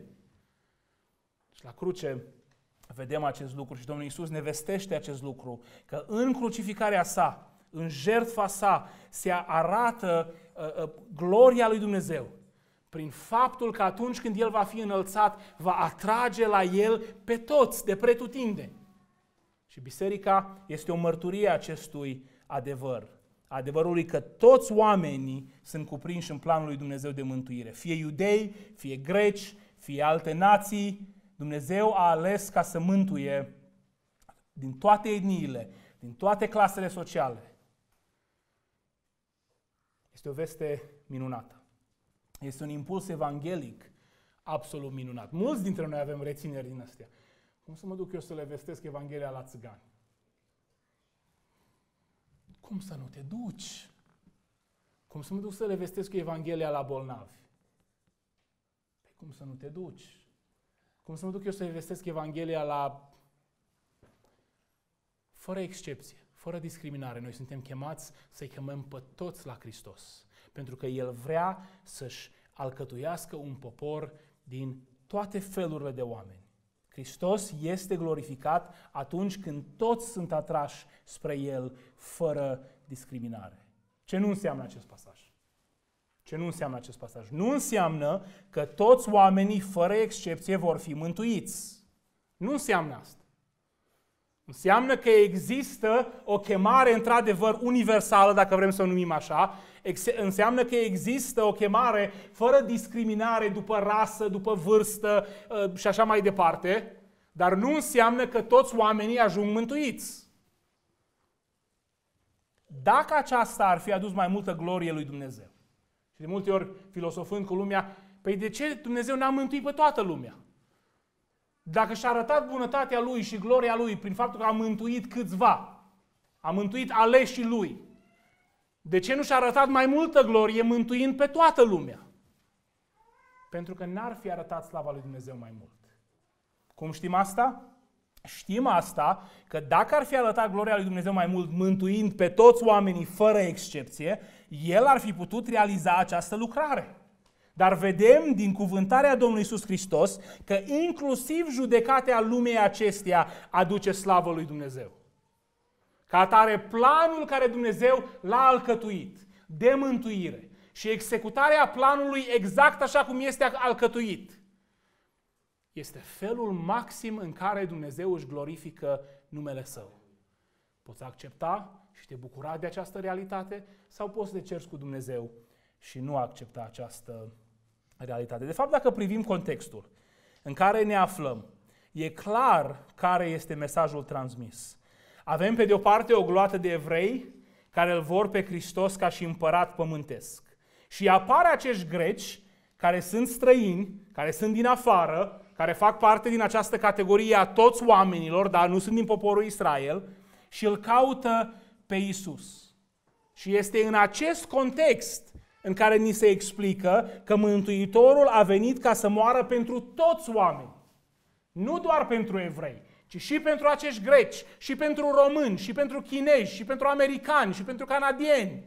Și la cruce vedem acest lucru și Domnul Iisus ne vestește acest lucru, că în crucificarea sa, în jertfa sa, se arată uh, uh, gloria lui Dumnezeu. Prin faptul că atunci când El va fi înălțat, va atrage la El pe toți de pretutindeni. Și biserica este o mărturie a acestui adevăr. Adevărului că toți oamenii sunt cuprinși în planul lui Dumnezeu de mântuire. Fie iudei, fie greci, fie alte nații, Dumnezeu a ales ca să mântuie din toate etniile, din toate clasele sociale. Este o veste minunată. Este un impuls evanghelic absolut minunat. Mulți dintre noi avem rețineri din astea. Cum să mă duc eu să le vestesc Evanghelia la țigani? Cum să nu te duci? Cum să mă duc să le vestesc Evanghelia la bolnavi? Păi cum să nu te duci? Cum să mă duc eu să le vestesc Evanghelia la... Fără excepție, fără discriminare, noi suntem chemați să-i chemăm pe toți la Hristos. Pentru că El vrea să-și alcătuiască un popor din toate felurile de oameni. Hristos este glorificat atunci când toți sunt atrași spre El fără discriminare. Ce nu înseamnă acest pasaj? Ce nu înseamnă acest pasaj? Nu înseamnă că toți oamenii, fără excepție, vor fi mântuiți. Nu înseamnă asta. Înseamnă că există o chemare într-adevăr universală, dacă vrem să o numim așa. Înseamnă că există o chemare fără discriminare după rasă, după vârstă și așa mai departe. Dar nu înseamnă că toți oamenii ajung mântuiți. Dacă aceasta ar fi adus mai multă glorie lui Dumnezeu, și de multe ori filosofând cu lumea, păi de ce Dumnezeu n-a mântuit pe toată lumea? Dacă și-a arătat bunătatea Lui și gloria Lui prin faptul că a mântuit câțiva, a mântuit aleșii Lui, de ce nu și-a arătat mai multă glorie mântuind pe toată lumea? Pentru că n-ar fi arătat slava lui Dumnezeu mai mult. Cum știm asta? Știm asta, că dacă ar fi arătat gloria lui Dumnezeu mai mult mântuind pe toți oamenii fără excepție, El ar fi putut realiza această lucrare. Dar vedem din cuvântarea Domnului Iisus Hristos că inclusiv judecarea lumii acesteia aduce slavă lui Dumnezeu. Ca atare, planul care Dumnezeu l-a alcătuit de mântuire și executarea planului exact așa cum este alcătuit este felul maxim în care Dumnezeu își glorifică numele Său. Poți accepta și te bucura de această realitate sau poți să te ceri cu Dumnezeu și nu accepta această realitate. De fapt, dacă privim contextul în care ne aflăm, e clar care este mesajul transmis. Avem pe de o parte o gloată de evrei care îl vor pe Hristos ca și împărat pământesc. Și apar acești greci care sunt străini, care sunt din afară, care fac parte din această categorie a toți oamenilor, dar nu sunt din poporul Israel, și îl caută pe Iisus. Și este în acest context în care ni se explică că Mântuitorul a venit ca să moară pentru toți oamenii. Nu doar pentru evrei, ci și pentru acești greci, și pentru români, și pentru chinezi, și pentru americani, și pentru canadieni.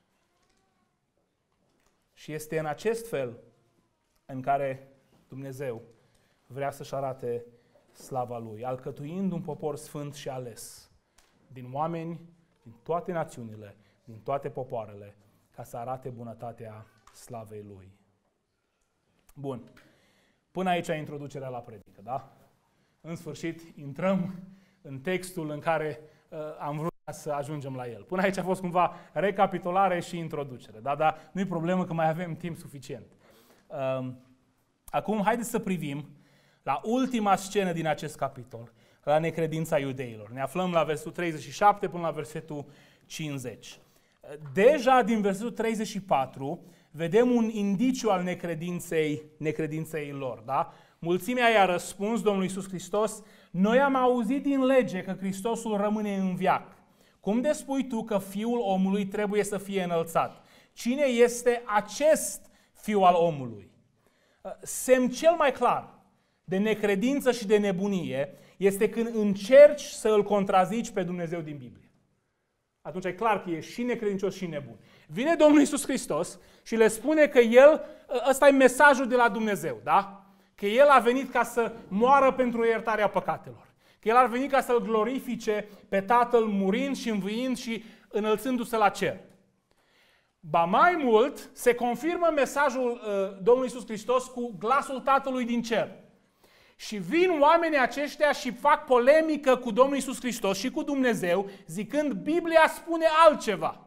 Și este în acest fel în care Dumnezeu vrea să-și arate slava Lui, alcătuind un popor sfânt și ales din oameni, din toate națiunile, din toate popoarele, ca să arate bunătatea slavei Lui. Bun. Până aici introducerea la predică, da? În sfârșit, intrăm în textul în care uh, am vrut să ajungem la el. Până aici a fost cumva recapitulare și introducere, da? Dar nu-i problemă că mai avem timp suficient. Uh, acum, haideți să privim la ultima scenă din acest capitol, la necredința iudeilor. Ne aflăm la versetul treizeci și șapte până la versetul cincizeci. Deja din versetul treizeci și patru vedem un indiciu al necredinței, necredinței lor. Da? Mulțimea i-a răspuns Domnul Iisus Hristos: noi am auzit din lege că Hristosul rămâne în veac. Cum de spui tu că Fiul omului trebuie să fie înălțat? Cine este acest Fiul al omului? Semn cel mai clar de necredință și de nebunie este când încerci să îl contrazici pe Dumnezeu din Biblie. Atunci e clar că e și necredincios și nebun. Vine Domnul Iisus Hristos și le spune că El, ăsta e mesajul de la Dumnezeu, da? Că El a venit ca să moară pentru iertarea păcatelor. Că El a venit ca să-L glorifice pe Tatăl murind și înviind și înălțându-se la cer. Ba mai mult, se confirmă mesajul uh, Domnului Iisus Hristos cu glasul Tatălui din cer. Și vin oamenii aceștia și fac polemică cu Domnul Iisus Hristos și cu Dumnezeu, zicând Biblia spune altceva.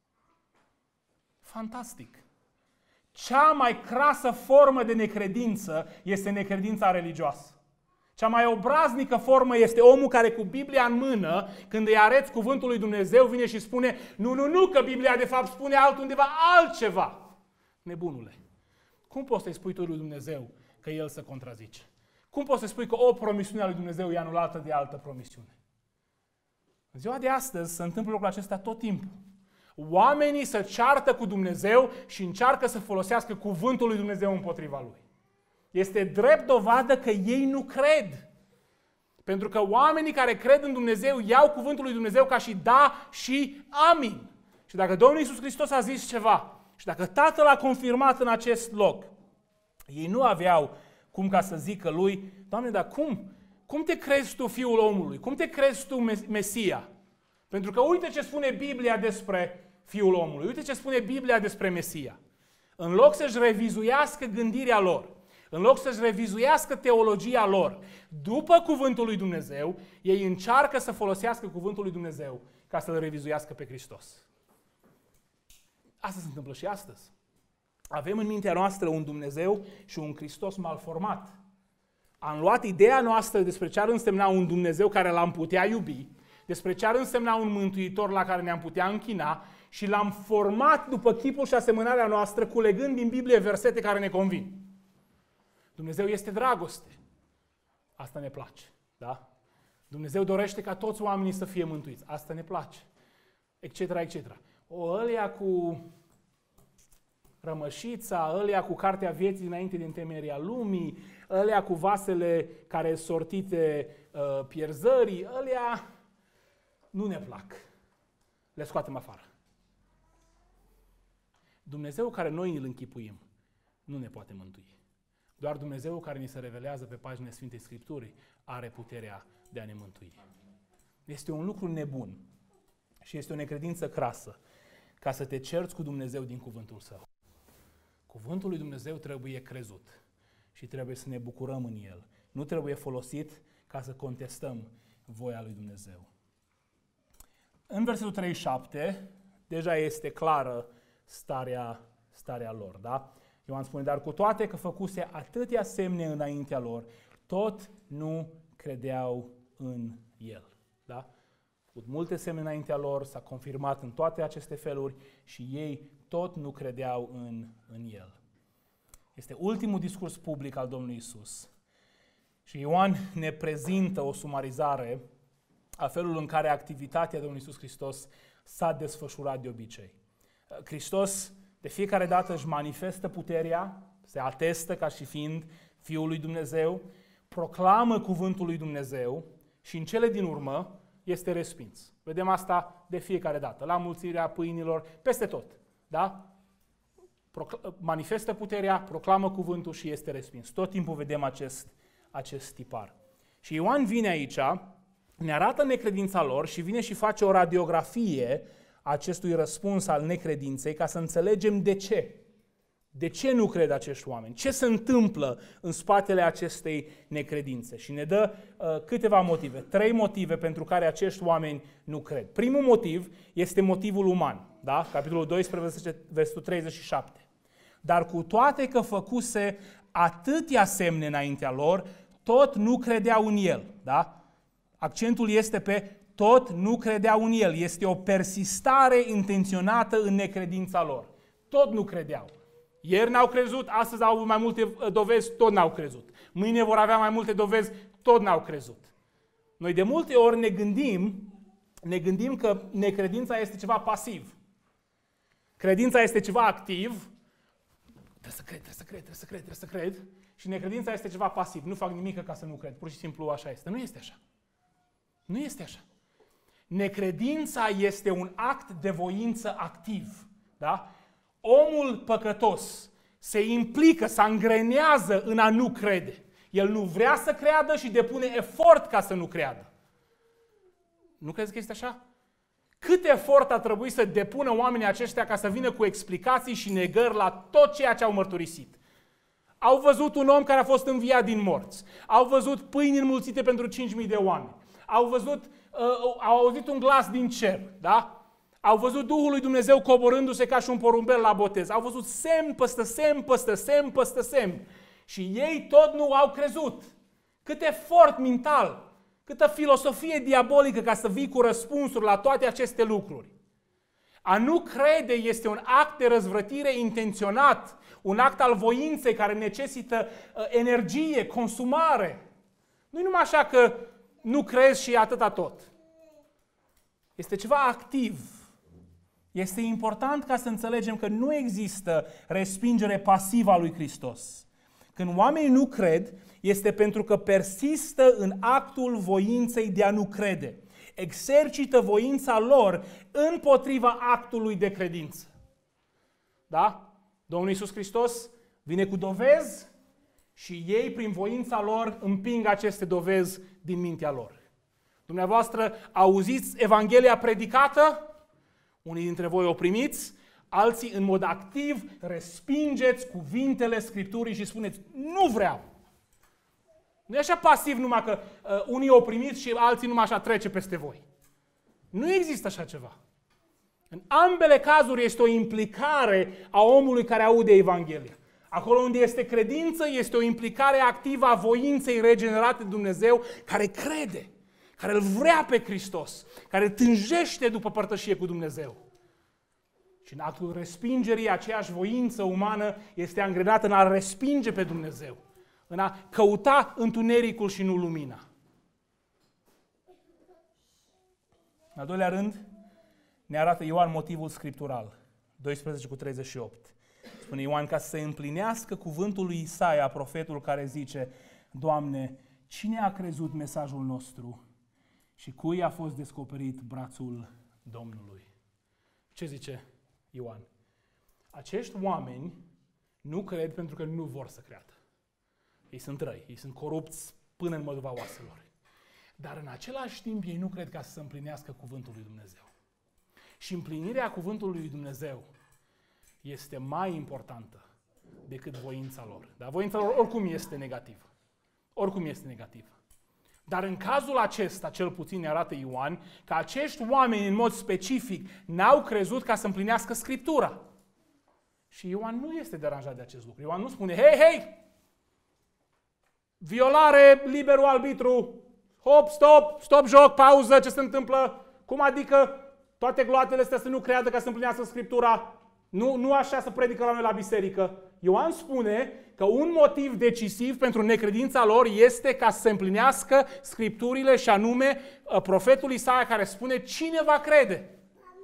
Fantastic! Cea mai crasă formă de necredință este necredința religioasă. Cea mai obraznică formă este omul care cu Biblia în mână, când îi arăți cuvântul lui Dumnezeu, vine și spune, nu, nu, nu, că Biblia de fapt spune altundeva altceva. Nebunule, cum poți să-i spui tu lui Dumnezeu că El se contrazice? Cum poți să spui că o promisiune a lui Dumnezeu e anulată de altă promisiune? În ziua de astăzi se întâmplă lucrul acesta tot timpul. Oamenii se ceartă cu Dumnezeu și încearcă să folosească cuvântul lui Dumnezeu împotriva Lui. Este drept dovadă că ei nu cred. Pentru că oamenii care cred în Dumnezeu iau cuvântul lui Dumnezeu ca și da și amin. Și dacă Domnul Iisus Hristos a zis ceva și dacă Tatăl a confirmat în acest loc, ei nu aveau cum ca să zică lui, Doamne, dar cum? Cum te crezi tu Fiul omului? Cum te crezi tu Mesia? Pentru că uite ce spune Biblia despre Fiul omului, uite ce spune Biblia despre Mesia. În loc să-și revizuiască gândirea lor, în loc să-și revizuiască teologia lor, după cuvântul lui Dumnezeu, ei încearcă să folosească cuvântul lui Dumnezeu ca să-L revizuiască pe Hristos. Asta se întâmplă și astăzi. Avem în mintea noastră un Dumnezeu și un Hristos malformat. Am luat ideea noastră despre ce ar însemna un Dumnezeu care l-am putea iubi, despre ce ar însemna un mântuitor la care ne-am putea închina și l-am format după chipul și asemănarea noastră, culegând din Biblie versete care ne convin. Dumnezeu este dragoste. Asta ne place, da? Dumnezeu dorește ca toți oamenii să fie mântuiți. Asta ne place. Etc, et cetera. O, ălea cu rămășița, ălea cu cartea vieții înainte de întemeierea lumii, ălea cu vasele care sunt sortite uh, pierzării, ălea nu ne plac. Le scoatem afară. Dumnezeu care noi îl închipuim nu ne poate mântui. Doar Dumnezeu care ni se revelează pe paginile Sfintei Scripturii are puterea de a ne mântui. Este un lucru nebun și este o necredință crasă ca să te cerți cu Dumnezeu din cuvântul Său. Cuvântul lui Dumnezeu trebuie crezut și trebuie să ne bucurăm în el. Nu trebuie folosit ca să contestăm voia lui Dumnezeu. În versetul treizeci și șapte deja este clară starea, starea lor, da? Ioan spune, dar cu toate că făcuse atâtea semne înaintea lor, tot nu credeau în el. Da? Cu multe semne înaintea lor, s-a confirmat în toate aceste feluri și ei tot nu credeau în, în el. Este ultimul discurs public al Domnului Iisus. Și Ioan ne prezintă o sumarizare a felului în care activitatea Domnului Iisus Hristos s-a desfășurat de obicei. Hristos de fiecare dată își manifestă puterea, se atestă ca și fiind Fiul lui Dumnezeu, proclamă cuvântul lui Dumnezeu și în cele din urmă este respins. Vedem asta de fiecare dată, la mulțirea pâinilor, peste tot. Da? Manifestă puterea, proclamă cuvântul și este respins. Tot timpul vedem acest, acest tipar. Și Ioan vine aici, ne arată necredința lor și vine și face o radiografie acestui răspuns al necredinței ca să înțelegem de ce. De ce nu cred acești oameni? Ce se întâmplă în spatele acestei necredințe? Și ne dă uh, câteva motive, trei motive pentru care acești oameni nu cred. Primul motiv este motivul uman, da? Capitolul doisprezece, versetul treizeci și șapte. Dar cu toate că făcuse atâtea semne înaintea lor, tot nu credeau în el, da? Accentul este pe tot nu credeau în el. Este o persistare intenționată în necredința lor. Tot nu credeau. Ieri n-au crezut, astăzi au avut mai multe dovezi, tot n-au crezut. Mâine vor avea mai multe dovezi, tot n-au crezut. Noi de multe ori ne gândim, ne gândim că necredința este ceva pasiv. Credința este ceva activ. Trebuie să cred, trebuie să cred, trebuie să cred, trebuie să cred. Și necredința este ceva pasiv. Nu fac nimic ca să nu cred. Pur și simplu așa este. Nu este așa. Nu este așa. Necredința este un act de voință activ. Da? Omul păcătos se implică, se angrenează în a nu crede. El nu vrea să creadă și depune efort ca să nu creadă. Nu crezi că este așa? Cât efort a trebuit să depună oamenii aceștia ca să vină cu explicații și negări la tot ceea ce au mărturisit? Au văzut un om care a fost înviat din morți. Au văzut pâini înmulțite pentru cinci mii de oameni. Au văzut, uh, au auzit un glas din cer, da? Au văzut Duhul lui Dumnezeu coborându-se ca și un porumbel la botez. Au văzut semn păstă semn, păstă semn, păstă semn. Și ei tot nu au crezut. cât efort mental, câtă filosofie diabolică ca să vii cu răspunsuri la toate aceste lucruri. A nu crede este un act de răzvrătire intenționat, un act al voinței care necesită uh, energie, consumare. Nu-i numai așa că nu crezi și atâta tot. Este ceva activ. Este important ca să înțelegem că nu există respingere pasivă a lui Hristos. Când oamenii nu cred, este pentru că persistă în actul voinței de a nu crede. Exercită voința lor împotriva actului de credință. Da? Domnul Iisus Hristos vine cu dovezi și ei, prin voința lor, împing aceste dovezi din mintea lor. Dumneavoastră auziți Evanghelia predicată? Unii dintre voi o primiți, alții în mod activ respingeți cuvintele Scripturii și spuneți, nu vreau. Nu e așa pasiv numai că uh, unii o primiți și alții numai așa trece peste voi. Nu există așa ceva. În ambele cazuri este o implicare a omului care aude Evanghelia. Acolo unde este credință, este o implicare activă a voinței regenerate de Dumnezeu care crede, care îl vrea pe Hristos, care tânjește după părtășie cu Dumnezeu. Și în actul respingerii, aceeași voință umană este angrenată în a respinge pe Dumnezeu, în a căuta întunericul și nu lumina. În al doilea rând, ne arată Ioan motivul scriptural, doisprezece cu treizeci și opt. Spune Ioan, ca să se împlinească cuvântul lui Isaia, profetul care zice, Doamne, cine a crezut mesajul nostru și cui a fost descoperit brațul Domnului? Ce zice Ioan? Acești oameni nu cred pentru că nu vor să creadă. Ei sunt răi, ei sunt corupți până în măduva oaselor. Dar în același timp ei nu cred ca să se împlinească cuvântul lui Dumnezeu. Și împlinirea cuvântului lui Dumnezeu este mai importantă decât voința lor. Dar voința lor oricum este negativă. Oricum este negativă. Dar în cazul acesta, cel puțin ne arată Ioan, că acești oameni în mod specific n-au crezut ca să împlinească Scriptura. Și Ioan nu este deranjat de acest lucru. Ioan nu spune, hei, hei, violare, liberul arbitru, hop, stop, stop joc, pauză, ce se întâmplă? Cum adică toate gloatele astea să nu creadă ca să împlinească Scriptura? Nu, nu așa să predică la noi la biserică. Ioan spune că un motiv decisiv pentru necredința lor este ca să se împlinească Scripturile și anume profetul Isaia care spune cine va crede.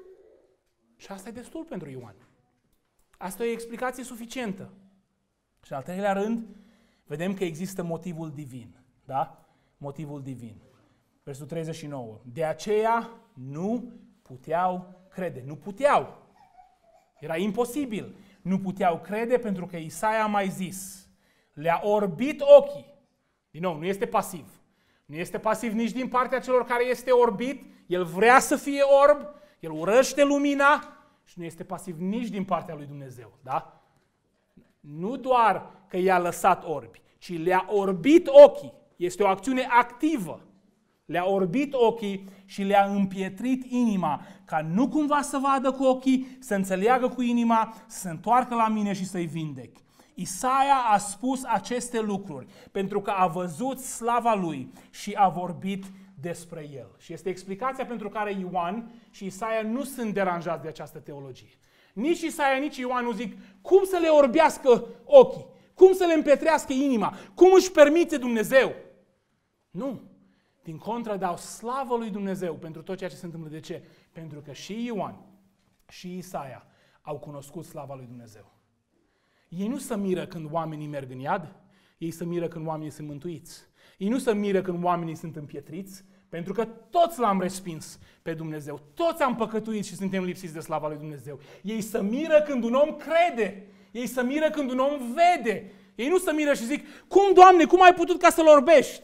Și asta e destul pentru Ioan. Asta e o explicație suficientă. Și în al treilea rând, vedem că există motivul divin. Da? Motivul divin. Versul treizeci și nouă. De aceea nu puteau crede. Nu puteau. Era imposibil. Nu puteau crede pentru că Isaia a mai zis. Le-a orbit ochii. Din nou, nu este pasiv. Nu este pasiv nici din partea celor care este orbit. El vrea să fie orb. El urăște lumina. Și nu este pasiv nici din partea lui Dumnezeu. Da? Nu doar că i-a lăsat orbi, ci le-a orbit ochii. Este o acțiune activă. Le-a orbit ochii și le-a împietrit inima, ca nu cumva să vadă cu ochii, să înțeleagă cu inima, să se întoarcă la mine și să-i vindec. Isaia a spus aceste lucruri pentru că a văzut slava lui și a vorbit despre el. Și este explicația pentru care Ioan și Isaia nu sunt deranjați de această teologie. Nici Isaia, nici Ioan nu zic cum să le orbească ochii, cum să le împietrească inima, cum își permite Dumnezeu. Nu. Din contră, dau slavă lui Dumnezeu pentru tot ceea ce se întâmplă. De ce? Pentru că și Ioan și Isaia au cunoscut slava lui Dumnezeu. Ei nu se miră când oamenii merg în iad, ei se miră când oamenii sunt mântuiți. Ei nu se miră când oamenii sunt împietriți, pentru că toți l-am respins pe Dumnezeu. Toți am păcătuit și suntem lipsiți de slava lui Dumnezeu. Ei se miră când un om crede. Ei se miră când un om vede. Ei nu se miră și zic, cum, Doamne, cum ai putut ca să-l orbești?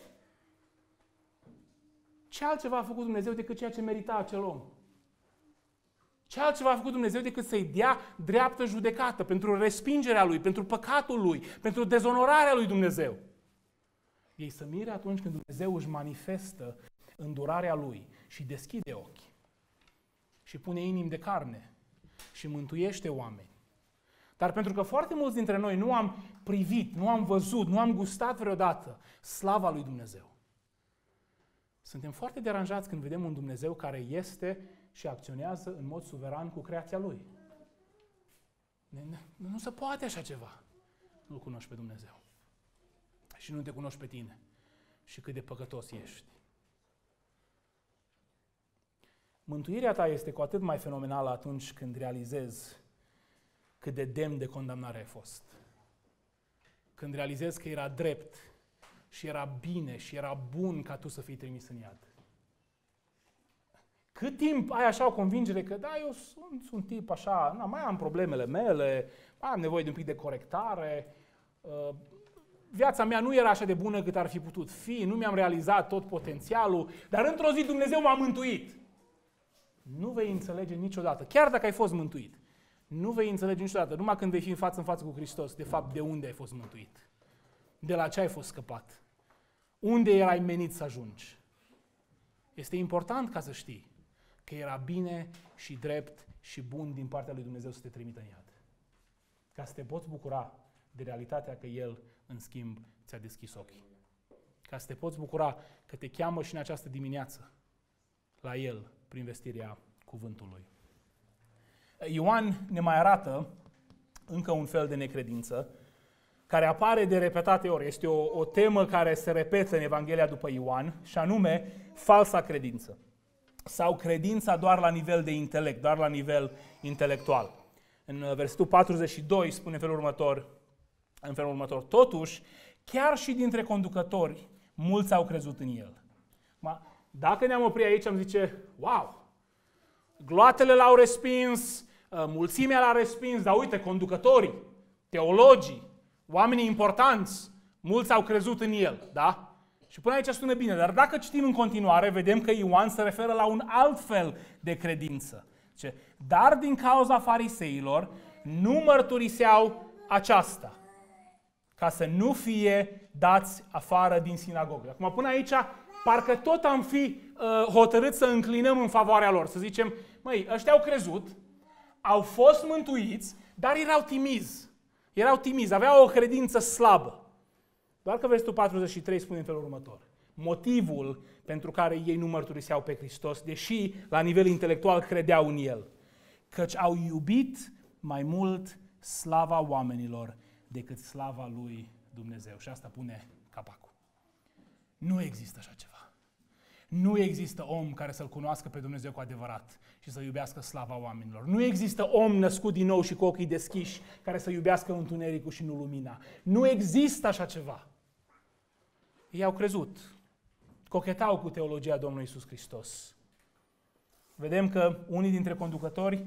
Ce altceva a făcut Dumnezeu decât ceea ce merita acel om? Ce altceva a făcut Dumnezeu decât să-i dea dreaptă judecată pentru respingerea lui, pentru păcatul lui, pentru dezonorarea lui Dumnezeu? Ei se miră atunci când Dumnezeu își manifestă îndurarea lui și deschide ochii și pune inimi de carne și mântuiește oameni. Dar pentru că foarte mulți dintre noi nu am privit, nu am văzut, nu am gustat vreodată slava lui Dumnezeu, suntem foarte deranjați când vedem un Dumnezeu care este și acționează în mod suveran cu creația Lui. Nu se poate așa ceva. Nu-L cunoști pe Dumnezeu. Și nu te cunoști pe tine. Și cât de păcătos ești. Mântuirea ta este cu atât mai fenomenală atunci când realizezi cât de demn de condamnare ai fost. Când realizezi că era drept și era bine și era bun ca tu să fii trimis în iad. Cât timp ai așa o convingere că da, eu sunt, sunt tip așa, na, mai am problemele mele, mai am nevoie de un pic de corectare, uh, viața mea nu era așa de bună cât ar fi putut fi, nu mi-am realizat tot potențialul, dar într-o zi Dumnezeu m-a mântuit. Nu vei înțelege niciodată, chiar dacă ai fost mântuit, nu vei înțelege niciodată, numai când vei fi în față în față cu Hristos, de fapt de unde ai fost mântuit, de la ce ai fost scăpat, unde erai menit să ajungi. Este important ca să știi că era bine și drept și bun din partea lui Dumnezeu să te trimită în iad. Ca să te poți bucura de realitatea că El, în schimb, ți-a deschis ochii. Ca să te poți bucura că te cheamă și în această dimineață la El, prin vestirea cuvântului. Ioan ne mai arată încă un fel de necredință care apare de repetate ori. Este o, o temă care se repetă în Evanghelia după Ioan și anume falsa credință. Sau credința doar la nivel de intelect, doar la nivel intelectual. În versetul patruzeci și doi spune în felul următor, în felul următor, totuși, chiar și dintre conducători, mulți au crezut în El. Ma, dacă ne-am oprit aici, am zice, wow, gloatele l-au respins, mulțimea l-a respins, dar uite, conducătorii, teologii, oamenii importanți, mulți au crezut în El, da? Și până aici sună bine, dar dacă citim în continuare, vedem că Ioan se referă la un alt fel de credință. Zice, dar din cauza fariseilor nu mărturiseau aceasta, ca să nu fie dați afară din sinagogă. Acum, până aici, parcă tot am fi uh, hotărât să înclinăm în favoarea lor, să zicem, măi, ăștia au crezut, au fost mântuiți, dar erau timizi. Erau timizi, aveau o credință slabă. Doar că versetul patruzeci și trei spune în felul următor. Motivul pentru care ei nu mărturiseau pe Hristos, deși la nivel intelectual credeau în El, căci au iubit mai mult slava oamenilor decât slava lui Dumnezeu. Și asta pune capacul. Nu există așa ceva. Nu există om care să-L cunoască pe Dumnezeu cu adevărat și să iubească slava oamenilor. Nu există om născut din nou și cu ochii deschiși care să iubească întunericul și nu lumina. Nu există așa ceva. Ei au crezut. Cochetau cu teologia Domnului Iisus Hristos. Vedem că unii dintre conducători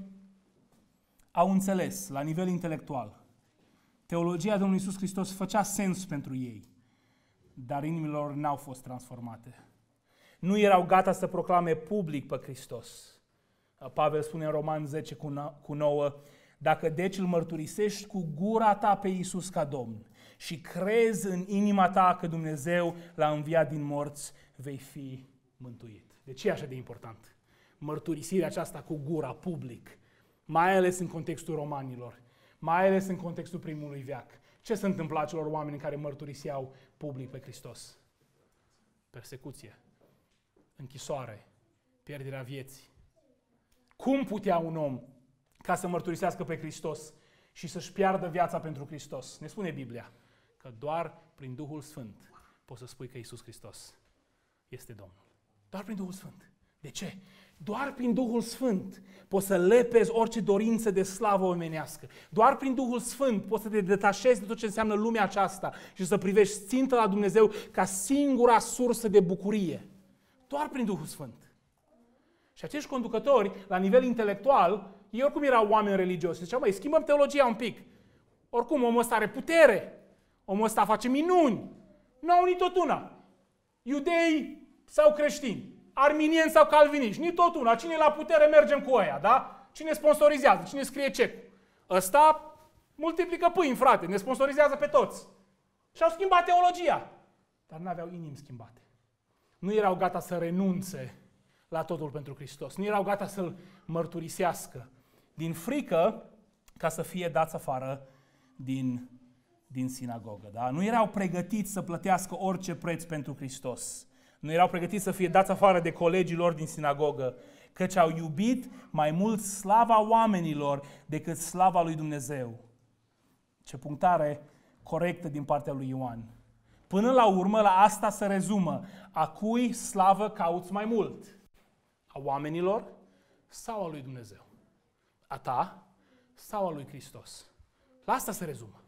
au înțeles la nivel intelectual. Teologia Domnului Iisus Hristos făcea sens pentru ei, dar inimile lor n-au fost transformate. Nu erau gata să proclame public pe Hristos. Pavel spune în Roman zece cu nouă, dacă deci îl mărturisești cu gura ta pe Iisus ca Domn și crezi în inima ta că Dumnezeu l-a înviat din morți, vei fi mântuit. De ce e așa de important? Mărturisirea aceasta cu gura, public, mai ales în contextul romanilor, mai ales în contextul primului veac. Ce se întâmpla acelor oameni care mărturiseau public pe Hristos? Persecuție, închisoare, pierderea vieții. Cum putea un om ca să mărturisească pe Hristos și să-și piardă viața pentru Hristos? Ne spune Biblia că doar prin Duhul Sfânt poți să spui că Iisus Hristos este Domnul. Doar prin Duhul Sfânt. De ce? Doar prin Duhul Sfânt poți să lepezi orice dorință de slavă omenească. Doar prin Duhul Sfânt poți să te detașezi de tot ce înseamnă lumea aceasta și să privești țintă la Dumnezeu ca singura sursă de bucurie. Doar prin Duhul Sfânt. Și acești conducători, la nivel intelectual, ei oricum erau oameni religioși. Ziceau, măi, schimbăm teologia un pic. Oricum, omul ăsta are putere. Omul ăsta face minuni. Nu au nici tot una. Iudei sau creștini. Arminieni sau calviniști. Nici tot una. Cine e la putere, mergem cu ăia, da? Cine sponsorizează? Cine scrie cecul? Ăsta multiplică pâini, frate. Ne sponsorizează pe toți. Și au schimbat teologia. Dar nu aveau inimi schimbate. Nu erau gata să renunțe la totul pentru Hristos. Nu erau gata să-L mărturisească. Din frică ca să fie dați afară din, din sinagogă. Da? Nu erau pregătiți să plătească orice preț pentru Hristos. Nu erau pregătiți să fie dați afară de colegii lor din sinagogă, căci au iubit mai mult slava oamenilor decât slava lui Dumnezeu. Ce punctare corectă din partea lui Ioan. Până la urmă, la asta se rezumă. A cui slavă cauți mai mult? A oamenilor sau a lui Dumnezeu? A ta sau a lui Hristos? La asta se rezumă.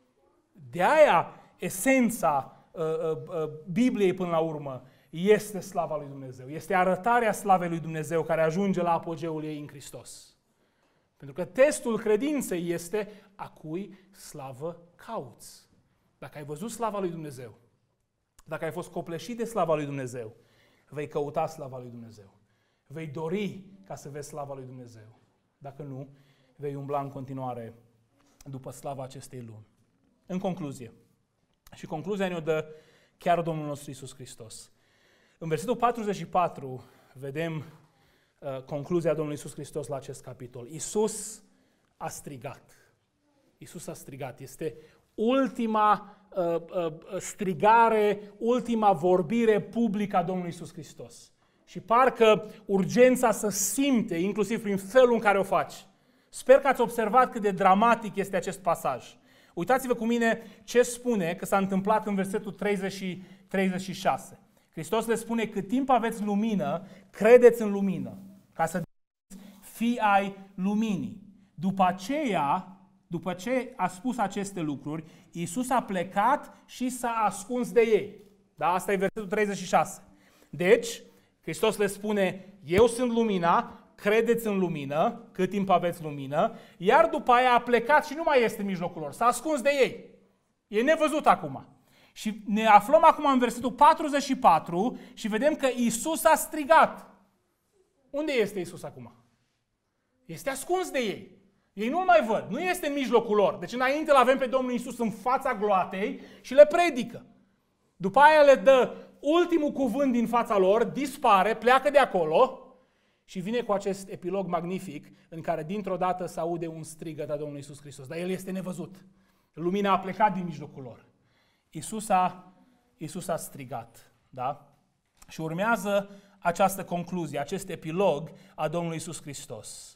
De aia, esența uh, uh, Bibliei până la urmă este slava lui Dumnezeu. Este arătarea slavei lui Dumnezeu care ajunge la apogeul ei în Hristos. Pentru că testul credinței este a cui slavă cauți. Dacă ai văzut slava lui Dumnezeu, dacă ai fost copleșit de slava lui Dumnezeu, vei căuta slava lui Dumnezeu. Vei dori ca să vezi slava lui Dumnezeu. Dacă nu, vei umbla în continuare după slava acestei lumi. În concluzie, și concluzia ne-o dă chiar Domnul nostru Iisus Hristos. În versetul patruzeci și patru vedem uh, concluzia Domnului Iisus Hristos la acest capitol. Iisus a strigat. Iisus a strigat. Este ultima uh, uh, strigare, ultima vorbire publică a Domnului Iisus Hristos. Și parcă urgența să simte, inclusiv prin felul în care o faci. Sper că ați observat cât de dramatic este acest pasaj. Uitați-vă cu mine ce spune că s-a întâmplat în versetul treizeci și treizeci și șase. Hristos le spune: cât timp aveți lumină, credeți în lumină, ca să fii ai luminii. După aceea, după ce a spus aceste lucruri, Iisus a plecat și s-a ascuns de ei. Da? Asta e versetul treizeci și șase. Deci, Hristos le spune: eu sunt lumina, credeți în lumină, cât timp aveți lumină, iar după aia a plecat și nu mai este în mijlocul lor, s-a ascuns de ei. E nevăzut acum. Și ne aflăm acum în versetul patruzeci și patru și vedem că Iisus a strigat. Unde este Iisus acum? Este ascuns de ei. Ei nu-L mai văd, nu este în mijlocul lor. Deci înainte îl avem pe Domnul Iisus în fața gloatei și le predică. După aia le dă ultimul cuvânt din fața lor, dispare, pleacă de acolo și vine cu acest epilog magnific în care dintr-o dată se aude un strigăt a Domnului Iisus Hristos. Dar El este nevăzut. Lumina a plecat din mijlocul lor. Iisus a, Iisus a strigat. Da? Și urmează această concluzie, acest epilog a Domnului Iisus Hristos.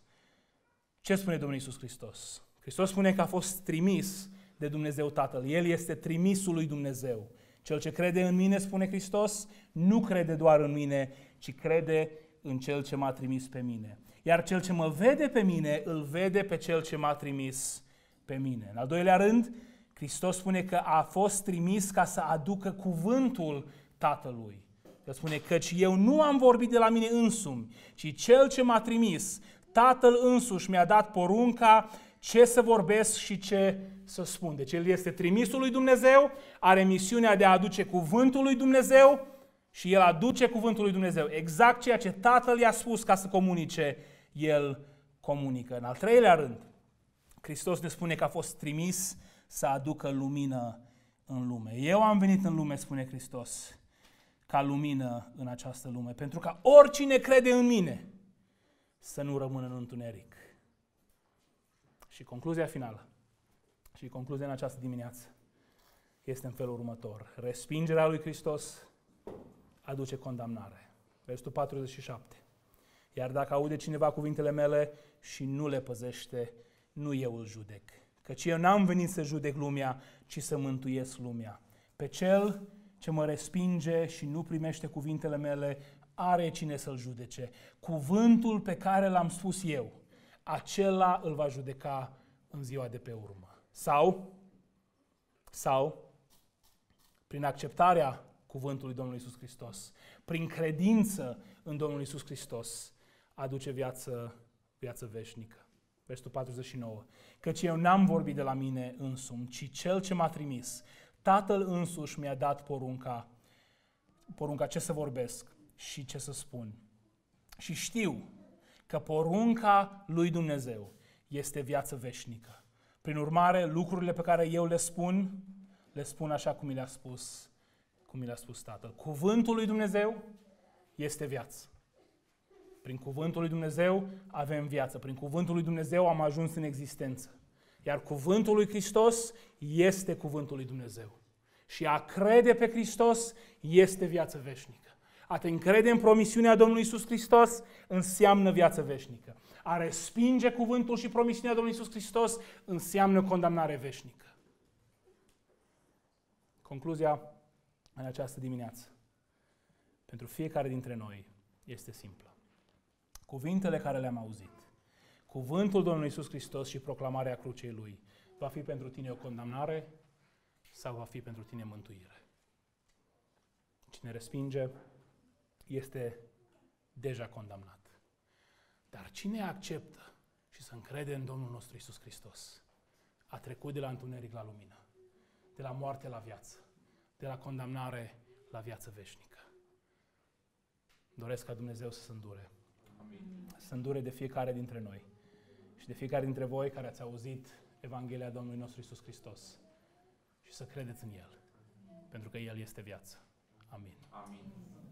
Ce spune Domnul Iisus Hristos? Hristos spune că a fost trimis de Dumnezeu Tatăl. El este trimisul lui Dumnezeu. Cel ce crede în mine, spune Hristos, nu crede doar în mine, ci crede în Cel ce m-a trimis pe mine. Iar Cel ce mă vede pe mine, îl vede pe Cel ce m-a trimis pe mine. În al doilea rând, Hristos spune că a fost trimis ca să aducă cuvântul Tatălui. El spune: căci eu nu am vorbit de la mine însumi, ci Cel ce m-a trimis, Tatăl însuși mi-a dat porunca ce să vorbesc și ce să spun. Deci El este trimisul lui Dumnezeu, are misiunea de a aduce cuvântul lui Dumnezeu și El aduce cuvântul lui Dumnezeu. Exact ceea ce Tatăl i-a spus ca să comunice, El comunică. În al treilea rând, Hristos ne spune că a fost trimis să aducă lumină în lume. Eu am venit în lume, spune Hristos, ca lumină în această lume, pentru ca oricine crede în mine să nu rămână în întuneric. Și concluzia finală, și concluzia în această dimineață, este în felul următor. Respingerea lui Hristos aduce condamnare. Versetul patruzeci și șapte. Iar dacă aude cineva cuvintele mele și nu le păzește, nu eu îl judec. Căci eu n-am venit să judec lumea, ci să mântuiesc lumea. Pe cel ce mă respinge și nu primește cuvintele mele, are cine să-l judece. Cuvântul pe care l-am spus eu, acela îl va judeca în ziua de pe urmă. Sau, sau, prin acceptarea cuvântului Domnului Iisus Hristos, prin credință în Domnul Iisus Hristos, aduce viață, viață veșnică. Versetul patruzeci și nouă. Căci eu n-am vorbit de la mine însumi, ci Cel ce m-a trimis, Tatăl însuși mi-a dat porunca, porunca ce să vorbesc și ce să spun. Și știu că porunca lui Dumnezeu este viață veșnică. Prin urmare, lucrurile pe care eu le spun, le spun așa cum mi le-a spus, cum mi le-a spus Tatăl. Cuvântul lui Dumnezeu este viață. Prin cuvântul lui Dumnezeu avem viață. Prin cuvântul lui Dumnezeu am ajuns în existență. Iar cuvântul lui Hristos este cuvântul lui Dumnezeu. Și a crede pe Hristos este viață veșnică. A te încrede în promisiunea Domnului Iisus Hristos înseamnă viață veșnică. A respinge cuvântul și promisiunea Domnului Iisus Hristos înseamnă condamnare veșnică. Concluzia în această dimineață pentru fiecare dintre noi este simplă. Cuvintele care le-am auzit, cuvântul Domnului Iisus Hristos și proclamarea crucii Lui, va fi pentru tine o condamnare sau va fi pentru tine mântuire? Cine respinge este deja condamnat. Dar cine acceptă și se încrede în Domnul nostru Iisus Hristos, a trecut de la întuneric la lumină, de la moarte la viață, de la condamnare la viață veșnică. Doresc ca Dumnezeu să se îndure. Amin. Să se îndure de fiecare dintre noi și de fiecare dintre voi care ați auzit Evanghelia Domnului nostru Iisus Hristos și să credeți în El, pentru că El este viață. Amin. Amin.